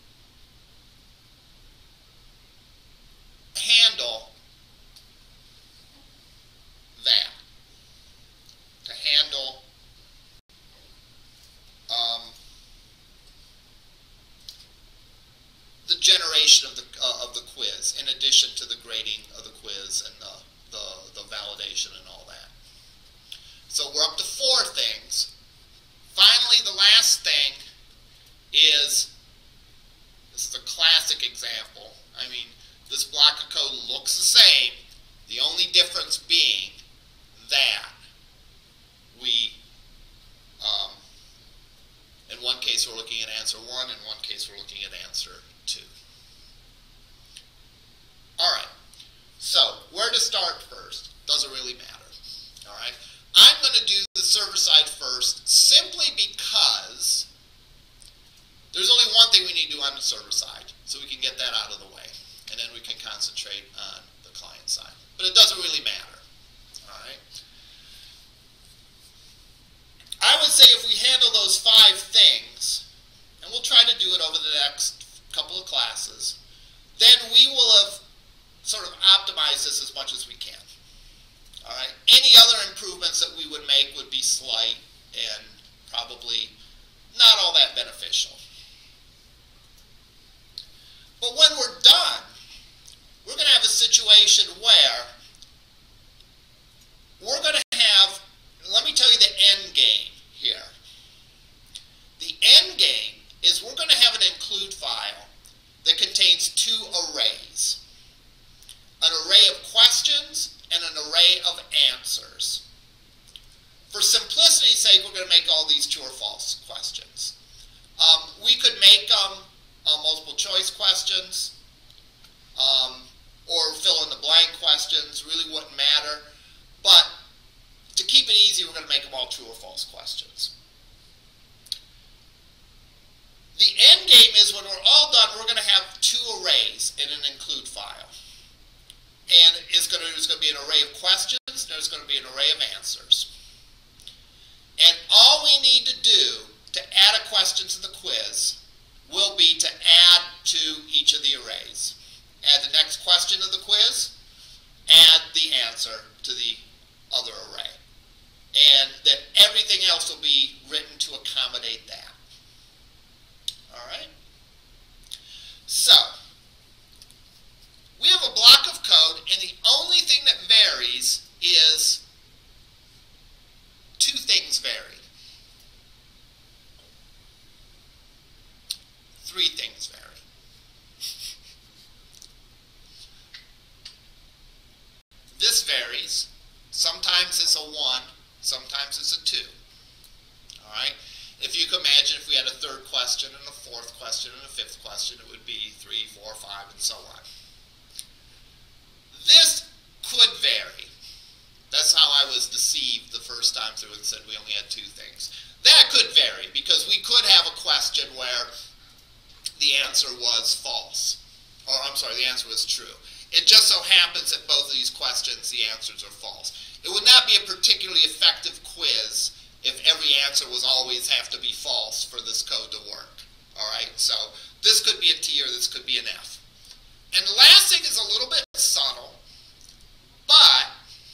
handle that. To handle the generation of the quiz, in addition to the grading of the quiz and the validation and all that. So we're up to 4 things. Finally, the last thing is, this is a classic example. I mean, this block of code looks the same, the only difference being that we, in one case we're looking at answer 1, in one case we're looking at answer 2. Alright, so where to start first? Doesn't really matter. Alright, I'm going to do the server side first simply because there's only one thing we need to do on the server side, so we can get that out of the way, and then we can concentrate on the client side. But it doesn't really matter. Alright, I would say if we handle those 5 things, and we'll try to do it over the next couple of classes, then we will have sort of optimized this as much as we can. All right. Any other improvements that we would make would be slight and probably not all that beneficial. But when we're done, we're going to have a situation where we're going to have, let me tell you the end game here. The end game is we're going to have an include file that contains 2 arrays. An array of questions and an array of answers. For simplicity's sake, we're going to make all these true or false questions. We could make them multiple choice questions or fill in the blank questions, really wouldn't matter. But to keep it easy, we're going to make them all true or false questions. The end game is when we're all done, we're going to have 2 arrays in an include file. And there's going to be an array of questions, and there's going to be an array of answers. And all we need to do to add a question to the quiz will be to add to each of the arrays. Add the next question of the quiz, add the answer to the other array. And that everything else will be written to accommodate that. All right? So, we have a block of code, and the only thing that varies is two things vary. Three things vary. This varies. Sometimes it's a 1, sometimes it's a 2. All right? If you can imagine, if we had a third question and a fourth question and a fifth question, it would be 3, 4, 5, and so on. This could vary. That's how I was deceived the first time through and said we only had two things. That could vary, because we could have a question where the answer was false. Or, I'm sorry, the answer was true. It just so happens that both of these questions, the answers are false. It would not be a particularly effective quiz if every answer was always have to be false for this code to work. All right, so this could be a T or this could be an F. And the last thing is a little bit subtle, but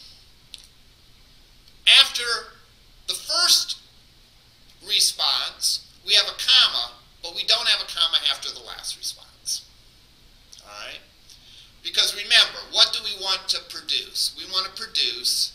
after the first response, we have a comma, but we don't have a comma after the last response. All right? Because remember, what do we want to produce? We want to produce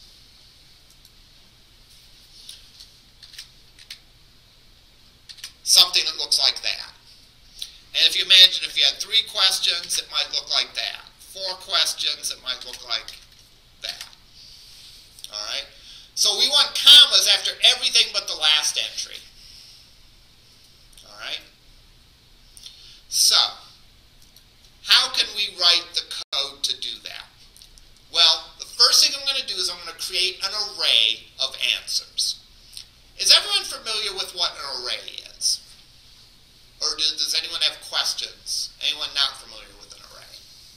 something that looks like that. And if you imagine, if you had 3 questions, it might look like that. 4 questions, it might look like that. All right? So we want commas after everything but the last entry. All right? So, how can we write the code to do that? Well, the first thing I'm going to do is I'm going to create an array of answers. Is everyone familiar with what an array is? Or does anyone have questions? Anyone not familiar with an array?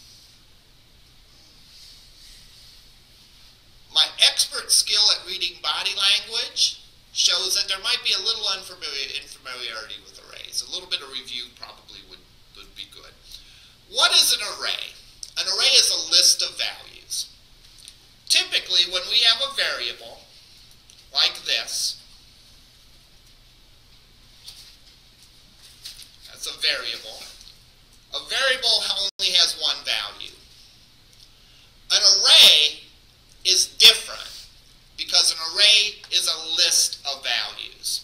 My expert skill at reading body language shows that there might be a little infamiliarity with arrays. A little bit of review probably would be good. What is an array? An array is a list of values. Typically, when we have a variable like this, that's a variable. A variable only has one value. An array is different because an array is a list of values.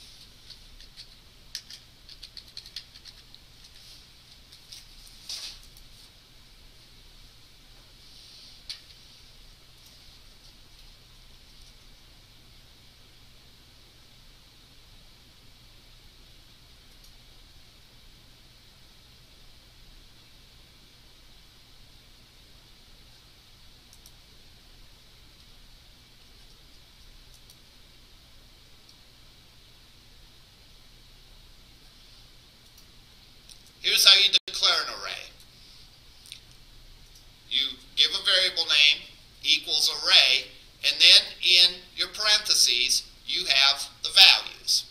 Here's how you declare an array. You give a variable name equals array, and then in your parentheses, you have the values.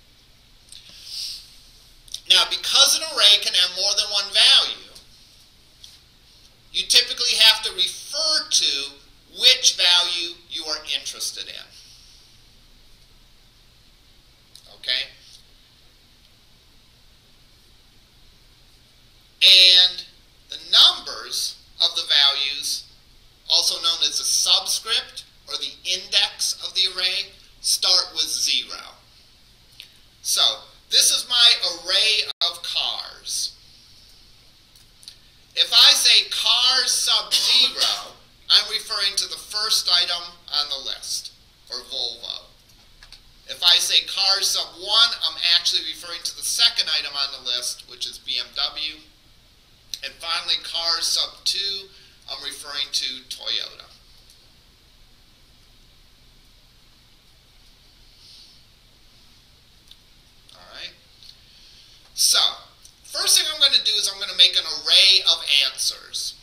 Now, because an array can have more than one value, you typically have to refer to which value you are interested in. Okay? And the numbers of the values, also known as the subscript or the index of the array, start with 0. So, this is my array of cars. If I say cars sub 0, I'm referring to the first item on the list, or Volvo. If I say cars sub 1, I'm actually referring to the second item on the list, which is BMW. And finally, cars sub 2, I'm referring to Toyota. All right. So, first thing I'm going to do is I'm going to make an array of answers.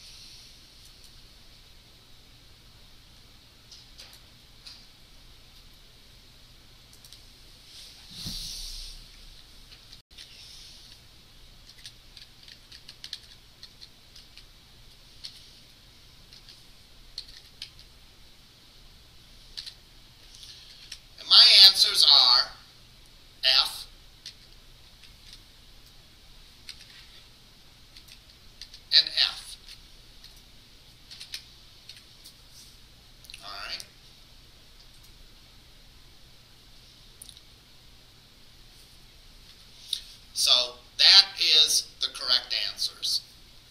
is the correct answers.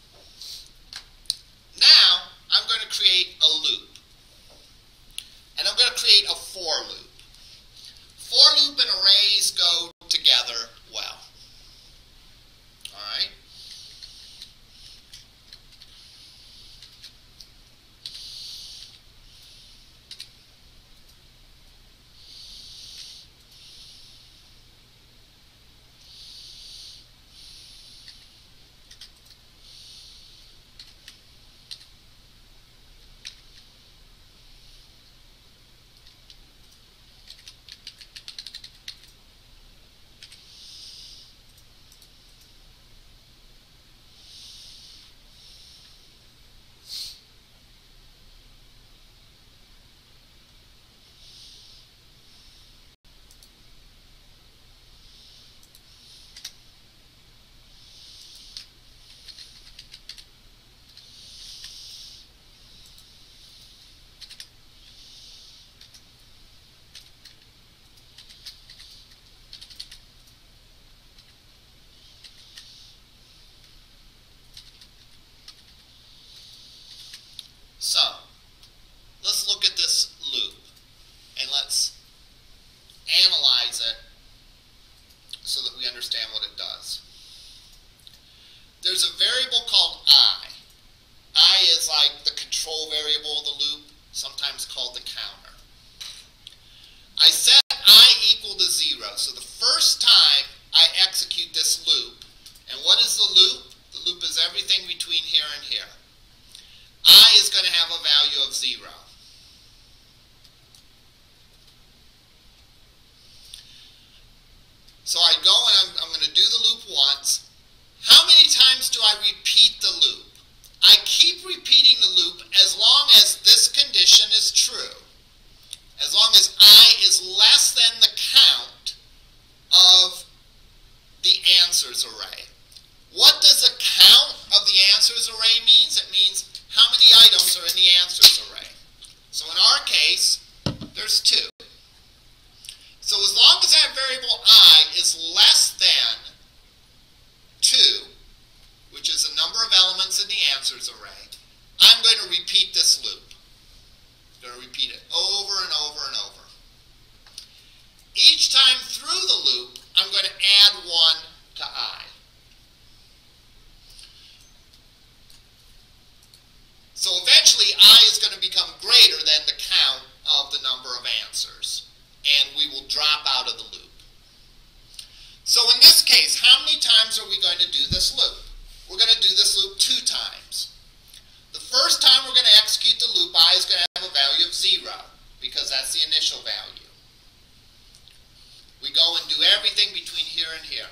Now, I'm going to create a loop. And I'm going to create a for loop. For loop and arrays go together well. Alright? So, let's look at this loop and let's analyze it so that we understand what it does. There's a variable called I. I is like the control variable of the loop, sometimes called the counter. I set I equal to 0, so the first time I execute this loop, and what is the loop? The loop is everything between here and here. I is going to have a value of 0. So I go and I'm going to do the loop once. How many times do I repeat the loop? I keep repeating the loop as long as this condition is true. As long as I is less than the count of the answers array. What does the count of the answers array mean? It means how many items are in the answers array. So in our case, there's 2. So as long as that variable I is less than 2, which is the number of elements in the answers array, I'm going to repeat this loop. I'm going to repeat it over and over and over. Each time through the loop, I'm going to add 1 to I. So eventually, I is going to become greater than the count of the number of answers, and we will drop out of the loop. So in this case, how many times are we going to do this loop? We're going to do this loop 2 times. The first time we're going to execute the loop, I is going to have a value of 0, because that's the initial value. We go and do everything between here and here.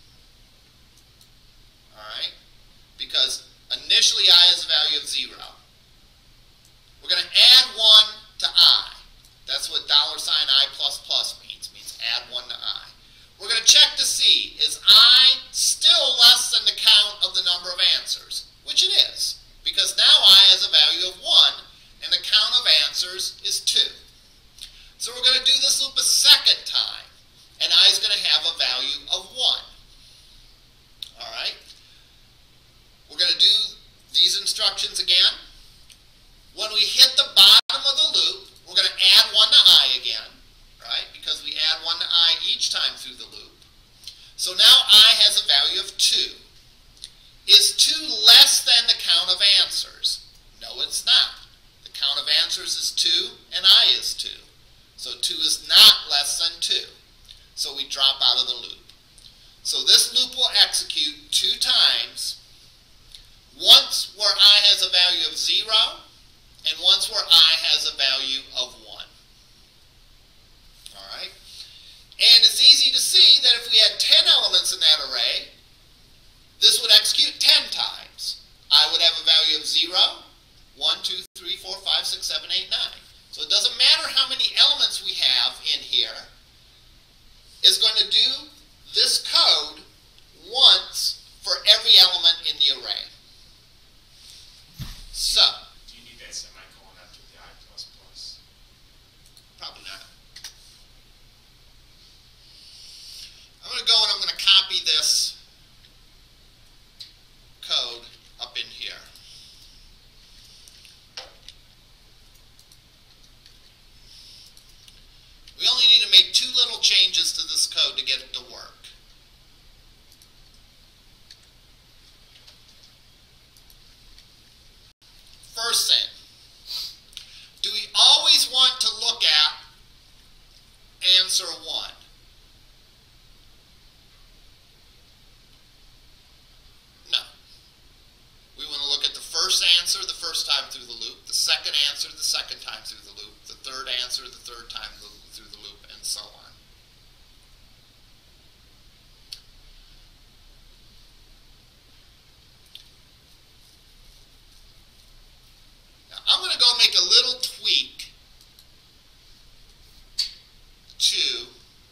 Alright? Because initially I has a value of 0. We're going to add 1 to I. That's what $i means add 1 to I. We're going to check to see, is I still less than the count of the number of answers? Which it is, because now I has a value of 1, and the count of answers is 2. So we're going to do this loop a second time, and I is going to have a value of 1. Alright? We're going to do these instructions again. When we hit the bottom of the loop, we're going to add 1 to I again, right? Because we add 1 to I each time through the loop. So now I has a value of 2. Is 2 less than the count of answers? No, it's not. The count of answers is 2, and I is 2. So 2 is not less than 2. So we drop out of the loop. So this loop will execute 2 times. Once where I has a value of 0, and once where I has a value of 1. Alright? And it's easy to see that if we had 10 elements in that array, this would execute 10 times. I would have a value of 0, 1, 2, 3, 4, 5, 6, 7, 8, 9. So it doesn't matter how many elements we have in here, it's going to do this code once for every element in the array. So, do you need that semicolon after the I++? Probably not. I'm going to go and I'm going to copy this first time through the loop, the second answer the second time through the loop, the third answer the third time through the loop, and so on. Now, I'm going to go make a little tweak to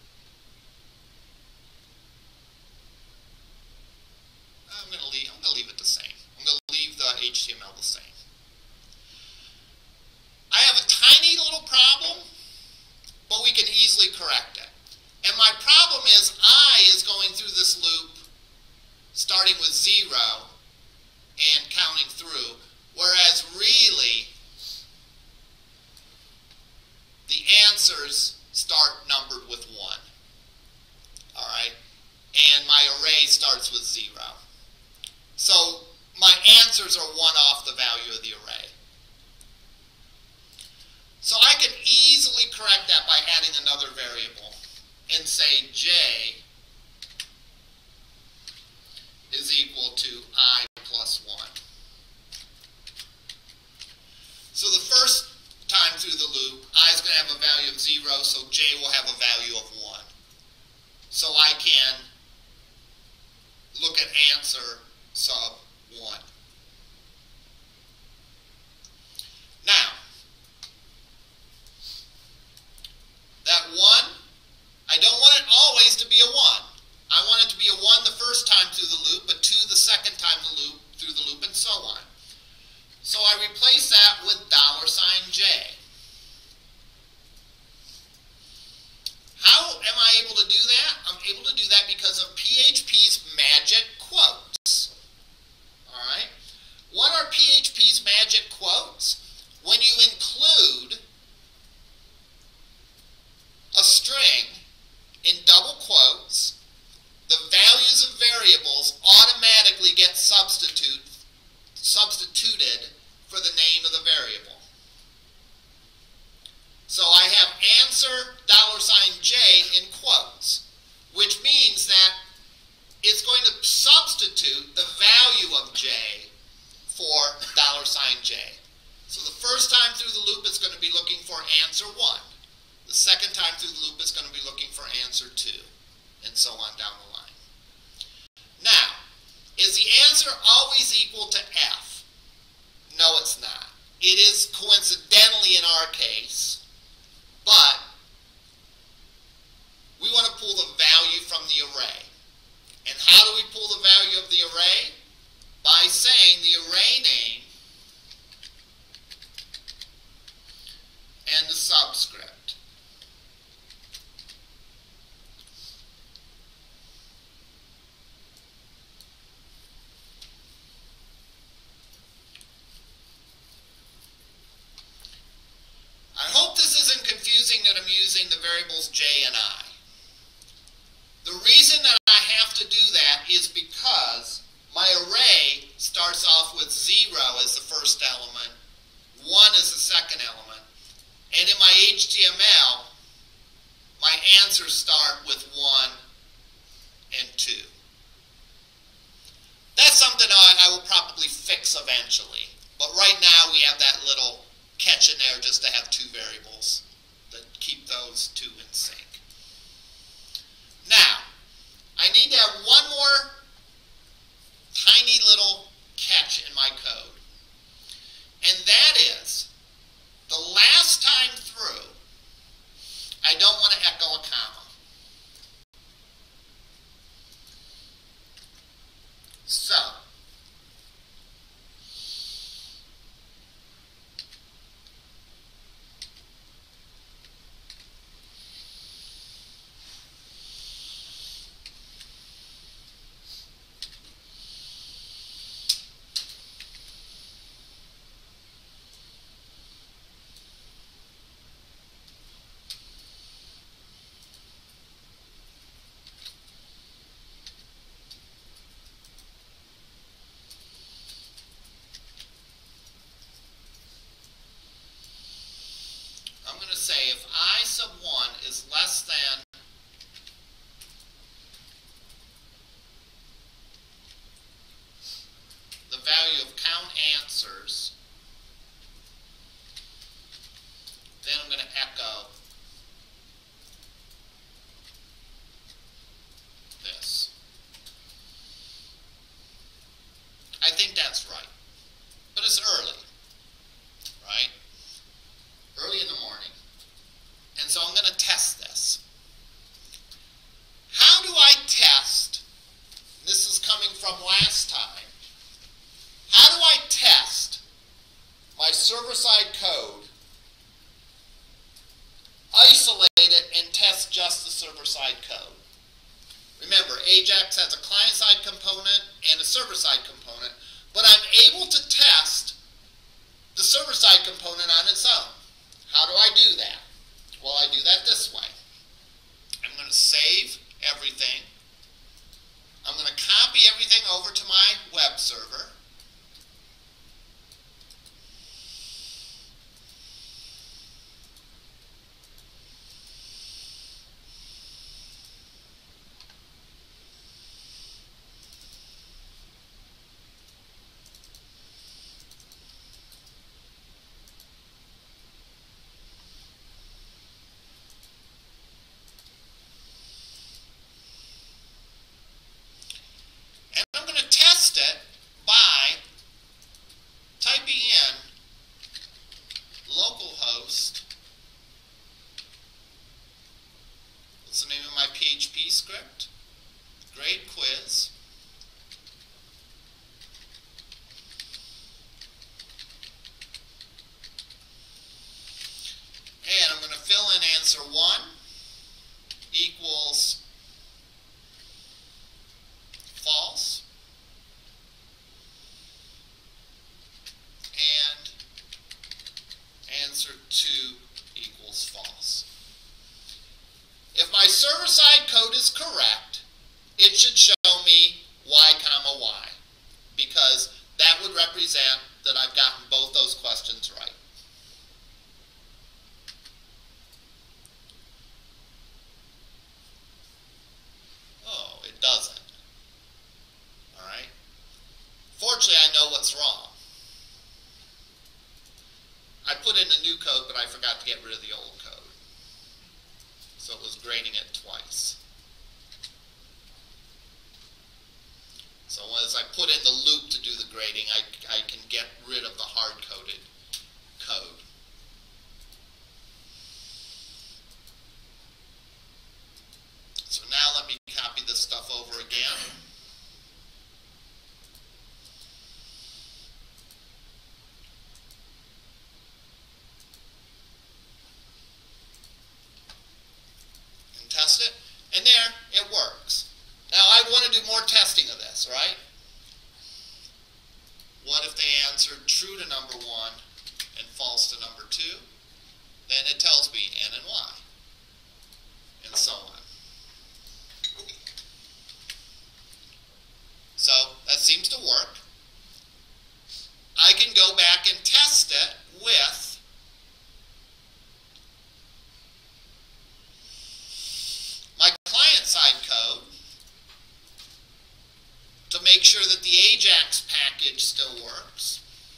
I'm going to leave it the same. I'm going to leave the HTML the same. I have a tiny little problem, but we can easily correct it. And my problem is I is going through this loop starting with 0 and counting through, whereas really the answers start numbered with 1. All right? And my array starts with 0. So my answers are 1 off the value of the array. So I can easily correct that by adding another variable and say j is equal to I plus 1. So the first time through the loop, I is going to have a value of 0, so j will have a value of 1. So I can look at answer sub 1. Now, that 1, I don't want it always to be a 1. I want it to be a 1 the first time through the loop, but 2 the second time through the loop, and so on. So I replace that with $J. How am I able to do that? I'm able to do that because of PHP's magic quotes. Alright? What are PHP's magic quotes? When you include a string in double quotes, the values of variables automatically get substituted for the name of the variable. So I have answer $J in quotes, which means that it's going to substitute the value of j for $J. So the first time through the loop it's going to be looking for answer 1. The second time through the loop it's going to be looking for answer 2, and so on down the line. Now, is the answer always equal to F? No, it's not. It is coincidentally in our case, but we want to pull the value from the array. And how do we pull the value of the array? By saying the array name and the subscript. I hope this isn't confusing that I'm using the variables j and I. The reason that I have to do that is because my array starts off with 0 as the first element, 1 as the second element, and in my HTML, my answers start with 1 and 2. That's something I will probably fix eventually, but right now we have that little catch in there just to have 2 variables that keep those 2 in sync. Now, I need to have one more tiny little catch in my code. And that is, the last time through, I don't want to echo a comma. So, I think that's right. But it's early, right? Early in the morning. And so I'm going to test this. How do I test? This is coming from last time. How do I test my server-side code, isolate it, and test just the server-side code? Remember, Ajax has a client-side component and a server-side component, but I'm able to test the server-side component on its own. How do I do that? Well, I do that this way. I'm going to save everything. I'm going to copy everything over to my web server. And I'm going to test it by typing in localhost. What's the name of my PHP script? Grade quiz. And I'm going to fill in answer 1 equals false, and answer 2 equals false. If my server-side code is correct, it should show me y comma y, because that would represent that I've gotten both those questions right. Oh, it doesn't. Alright? Fortunately, I know what's wrong. I put in the new code, but I forgot to get rid of the old code. So it was grading it twice. So as I put in the loop to do the grading, I can get rid of the hard-coded code. So now let me copy this stuff over again. And test it. And there, it works. Now I want to do more testing of this, right? What if they answered true to number 1 and false to number 2? Then it tells me N and Y, and so on. So that seems to work. I can go back and test it with my client-side code to make sure that the Ajax package still works.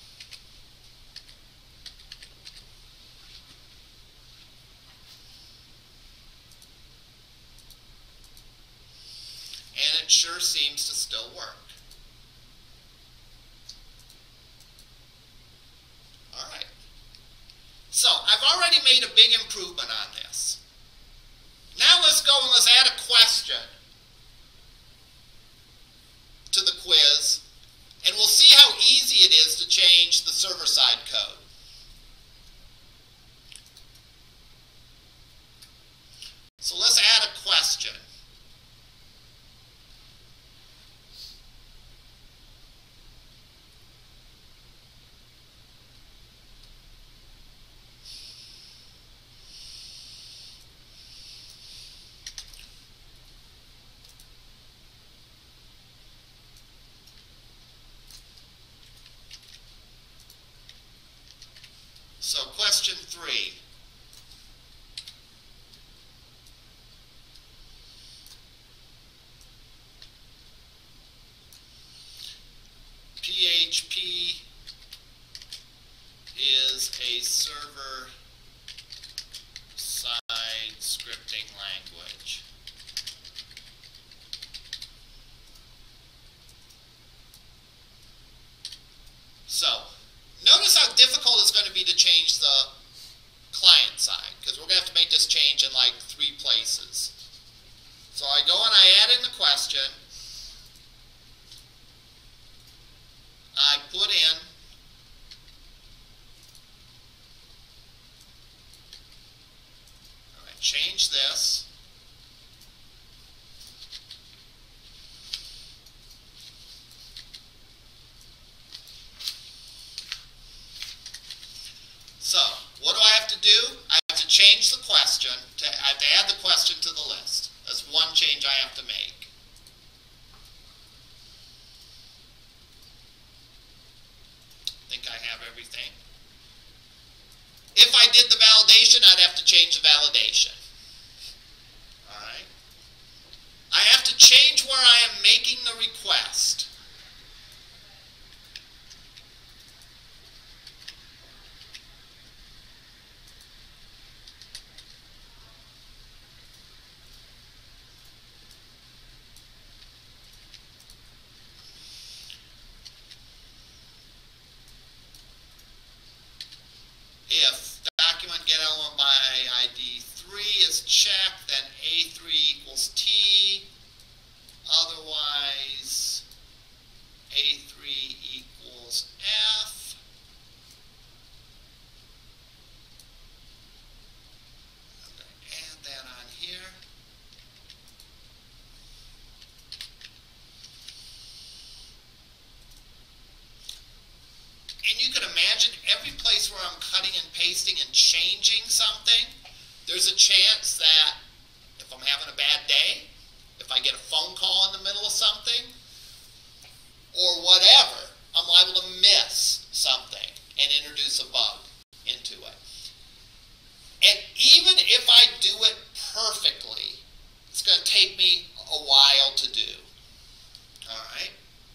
And it sure seems to still work. Alright. So, I've already made a big improvement on this. Now let's go and let's add a question to the quiz, and we'll see how easy it is to change the server-side code. So let's add a question. So question 3. PHP is a server-side scripting language. make this change in like 3 places. So I go and I add in the question. I put in change this. So, what do I have to do? I have to change the question. I have to add the question to the list. That's one change I have to make. I think I have everything. If I did the validation, I'd have to change the validation. Alright? I have to change where I am making the request. If document get element by ID 3 is checked, then A3 equals T. Otherwise, A3 equals F. I'm going to add that on here. And you can imagine every place where I'm cutting and pasting and changing something, there's a chance that if I'm having a bad day, if I get a phone call in the middle of something, or whatever, I'm liable to miss something and introduce a bug into it. And even if I do it perfectly, it's going to take me a while to do. All right?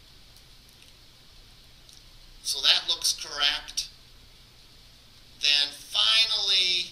So that looks correct. Then finally,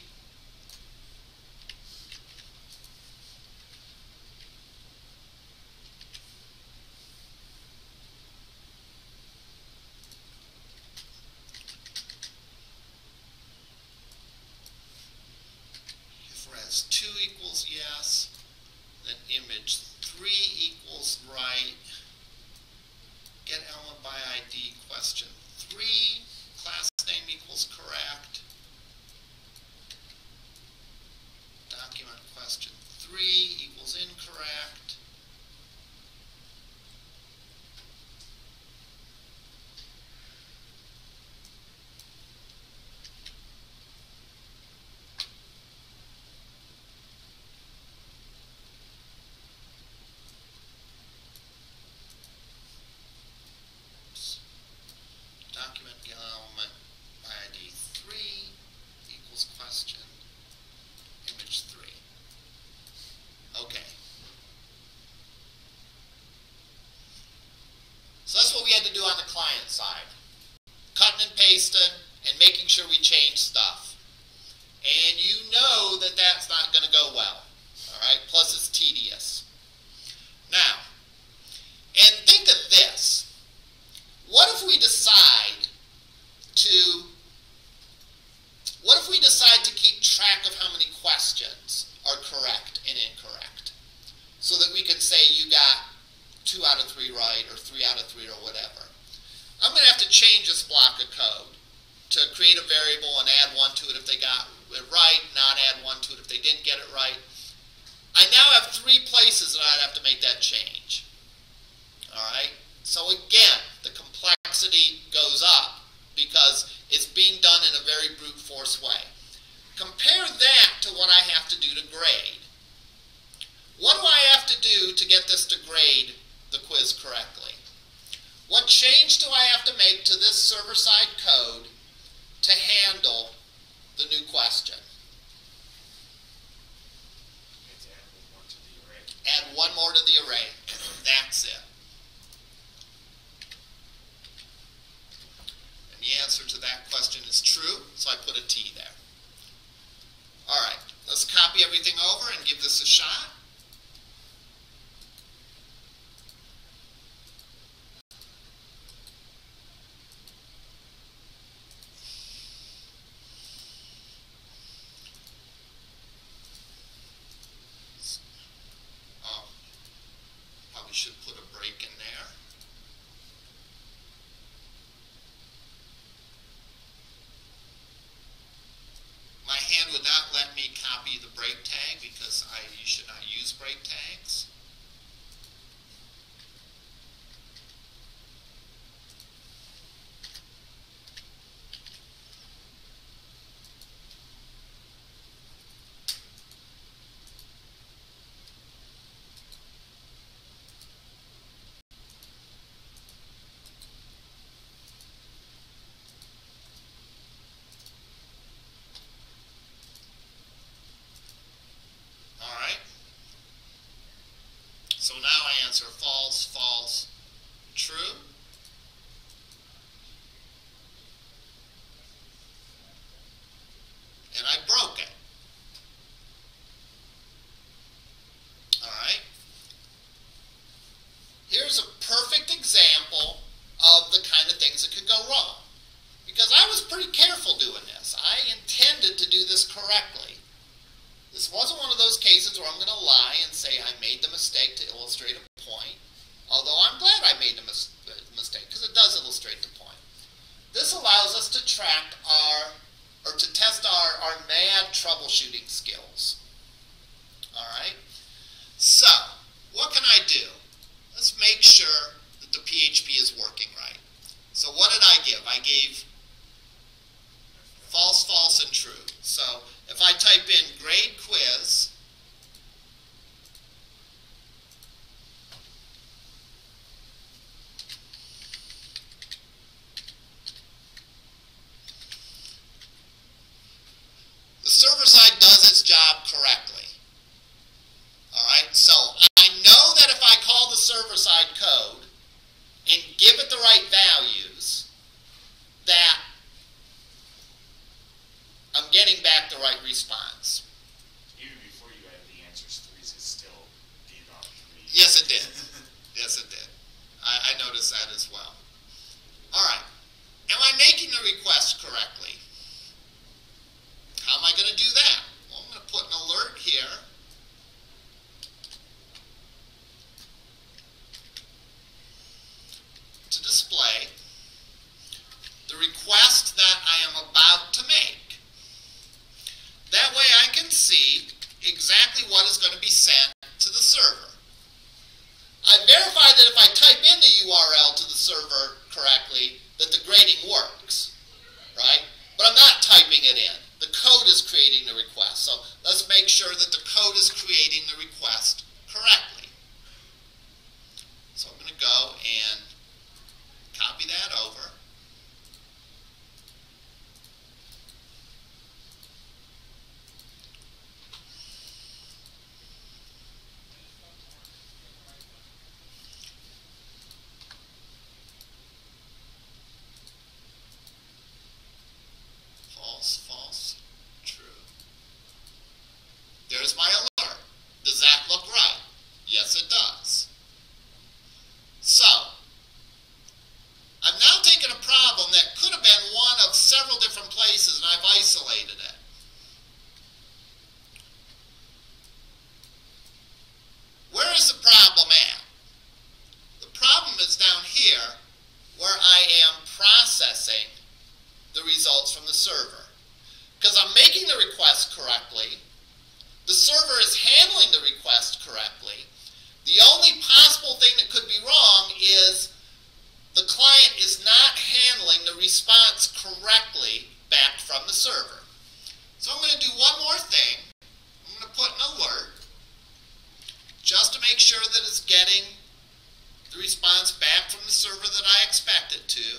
if res2 equals yes, then image 3 equals right. Get element by ID question 3, class name equals correct. Document question 3 equals incorrect. Document get element by ID 3 equals question image 3. Okay. So that's what we had to do on the client side. Cutting and pasting and making sure we change stuff. And you know that that's not going to go well. Alright? Plus it's tedious. Now, and think of this. What if we decide to keep track of how many questions are correct and incorrect, so that we can say you got 2 out of 3 right, or 3 out of 3, or whatever? I'm going to have to change this block of code to create a variable and add 1 to it if they got it right, not add 1 to it if they didn't get it right. I now have 3 places that I'd have to make that change. Alright? So again, the complexity goes up because it's being done in a very brute force way. Compare that to what I have to do to grade. What do I have to do to get this to grade the quiz correctly? What change do I have to make to this server-side code to handle the new question? Add 1 more to the array. That's it. And the answer to that question is true, so I put a T there. Alright, let's copy everything over and give this a shot. to track to test our mad troubleshooting skills. All right? So, what can I do? Let's make sure that the PHP is working right. So what did I give? I gave false, false, and true. So if I type in grade quiz, the server side does its job correctly. Alright, so I know that if I call the server side code and give it the right values, that I'm getting back the right response. Even before you added the answers, threes, it still gave out three. Yes, it did. Yes, it did. I noticed that as well. Alright, am I making the request correctly? How am I going to do that? Well, I'm going to put an alert here. To display the request that I am about to make. That way I can see exactly what is going to be sent to the server. I verify that if I type in the URL to the server correctly, that the grading works, right? But I'm not typing it in. The code is creating the request. So let's make sure that the code is creating the request correctly. So I'm going to go and copy that over. False, false, true. There's my alert. Does that look right? Yes, it does. So, I've now taken a problem that could have been one of several different places and I've isolated it. Where is the problem at? The problem is down here where I am processing the results from the server. Because I'm making the request correctly, the server is handling the request correctly. The only possible thing that could be wrong is the client is not handling the response correctly back from the server. So I'm going to do one more thing. I'm going to put an alert just to make sure that it's getting the response back from the server that I expect it to.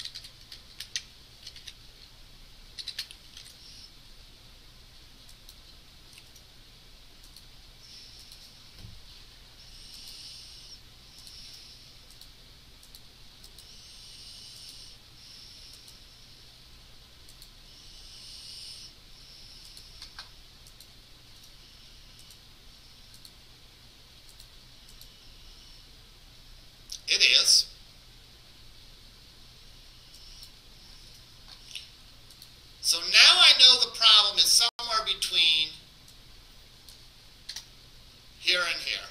It is. So now I know the problem is somewhere between here and here.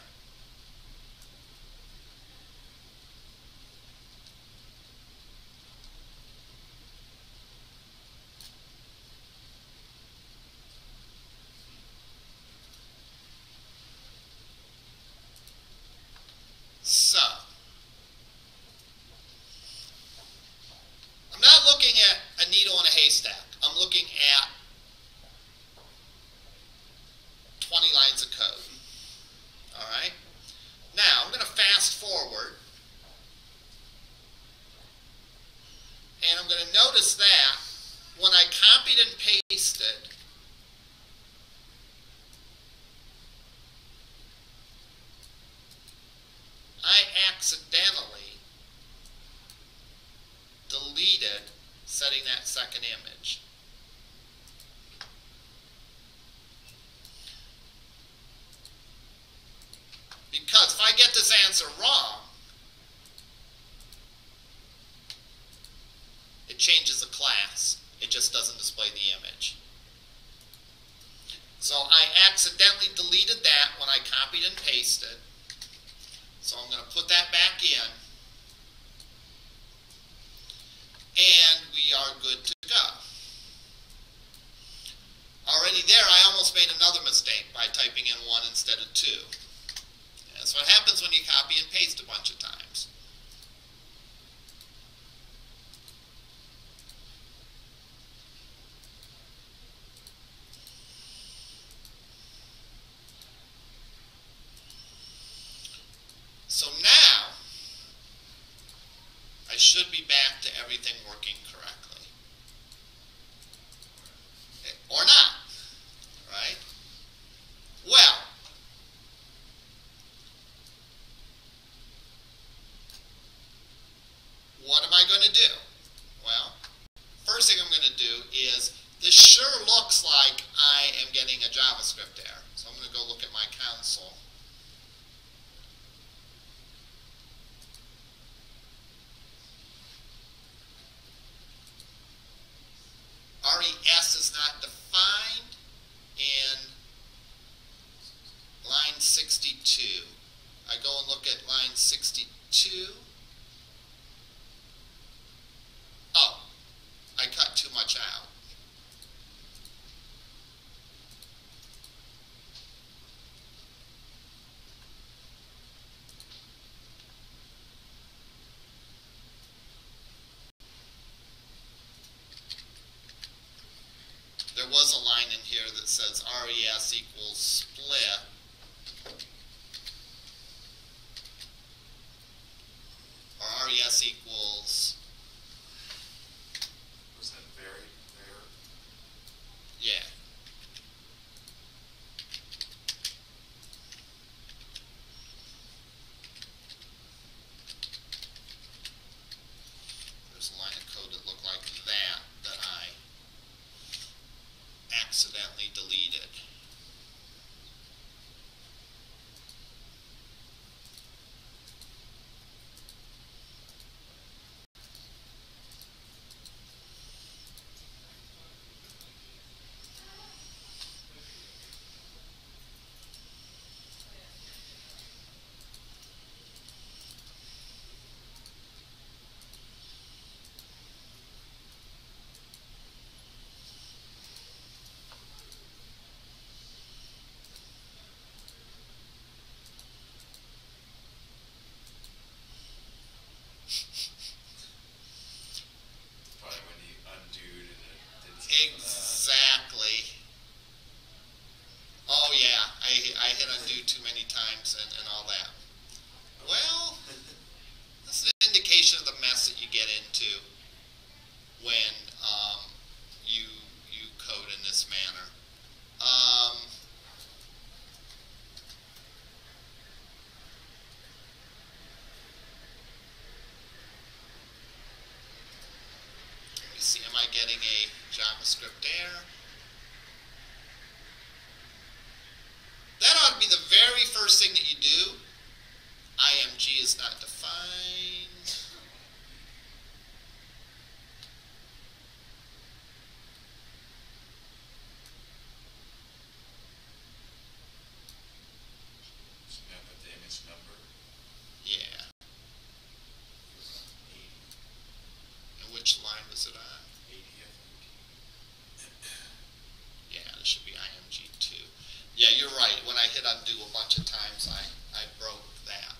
So, I'm not looking at a needle in a haystack. I'm looking at 20 lines of code. All right? Now, I'm going to fast forward. And I'm going to notice that when I copied and pasted, I accidentally deleted setting that second image. Because if I get this answer wrong, it changes the class. It just doesn't display the image. So I accidentally deleted that when I copied and pasted. So I'm going to put that back in. And we are good to back to everything working correctly. Or not, right? Well, what am I going to do? Well, first thing I'm going to do is, this sure looks like I am getting a JavaScript error. So I'm going to go look at my console. RES is not defined in line 62. I go and look at line 62. Oh, I cut too much out. There was a line in here that says RES equals split. Or RES equals... Was that very there? Yeah. There's a line of code that looked like that I accidentally deleted. Probably when you undid and it did Exactly. Oh yeah, I hit undo too many times and all that. Well, this is an indication of the mess that you get into when you code in this manner. Let me see, am I getting a JavaScript error? That ought to be the very first thing that you do. IMG is not defined. So now put the image number. Yeah. 80. And which line was it on? 80, I think. Yeah, this should be IMG 2. Yeah, you're right. When I hit undo a bunch of times, I broke that.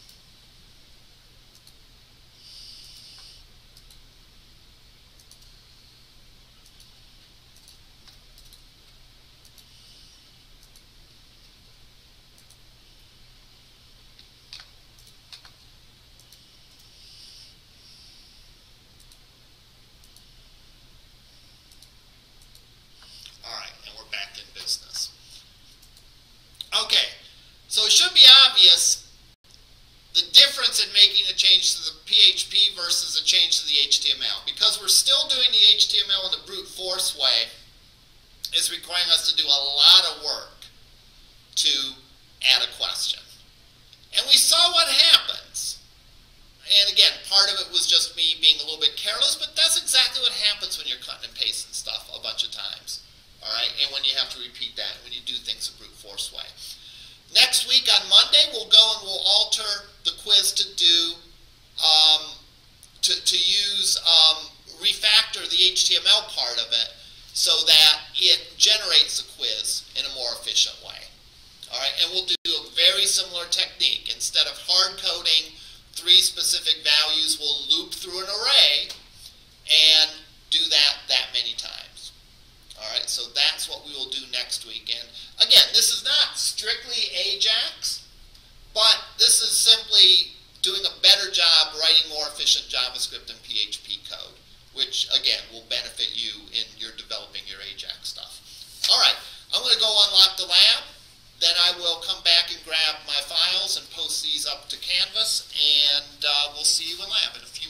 All right, and we're back in business. Okay, so it should be obvious the difference in making a change to the PHP versus a change to the HTML. Because we're still doing the HTML in the brute force way, it's requiring us to do a lot of work to add a question. And we saw what happens. And again, part of it was just me being a little bit careless, but that's exactly what happens when you're cutting and pasting stuff a bunch of times. All right, and when you have to repeat that, when you do things the brute force way. Next week on Monday, we'll go and we'll alter the quiz to do to use refactor the HTML part of it so that it generates the quiz in a more efficient way. All right, and we'll do a very similar technique. Instead of hard coding 3 specific values, we'll loop through an array and do that many times. All right, so that's what we will do next week. And again, this is not strictly AJAX, but this is simply doing a better job writing more efficient JavaScript and PHP. which again will benefit you in your developing your Ajax stuff. All right, I'm going to go unlock the lab. Then I will come back and grab my files and post these up to Canvas, and we'll see you in lab in a few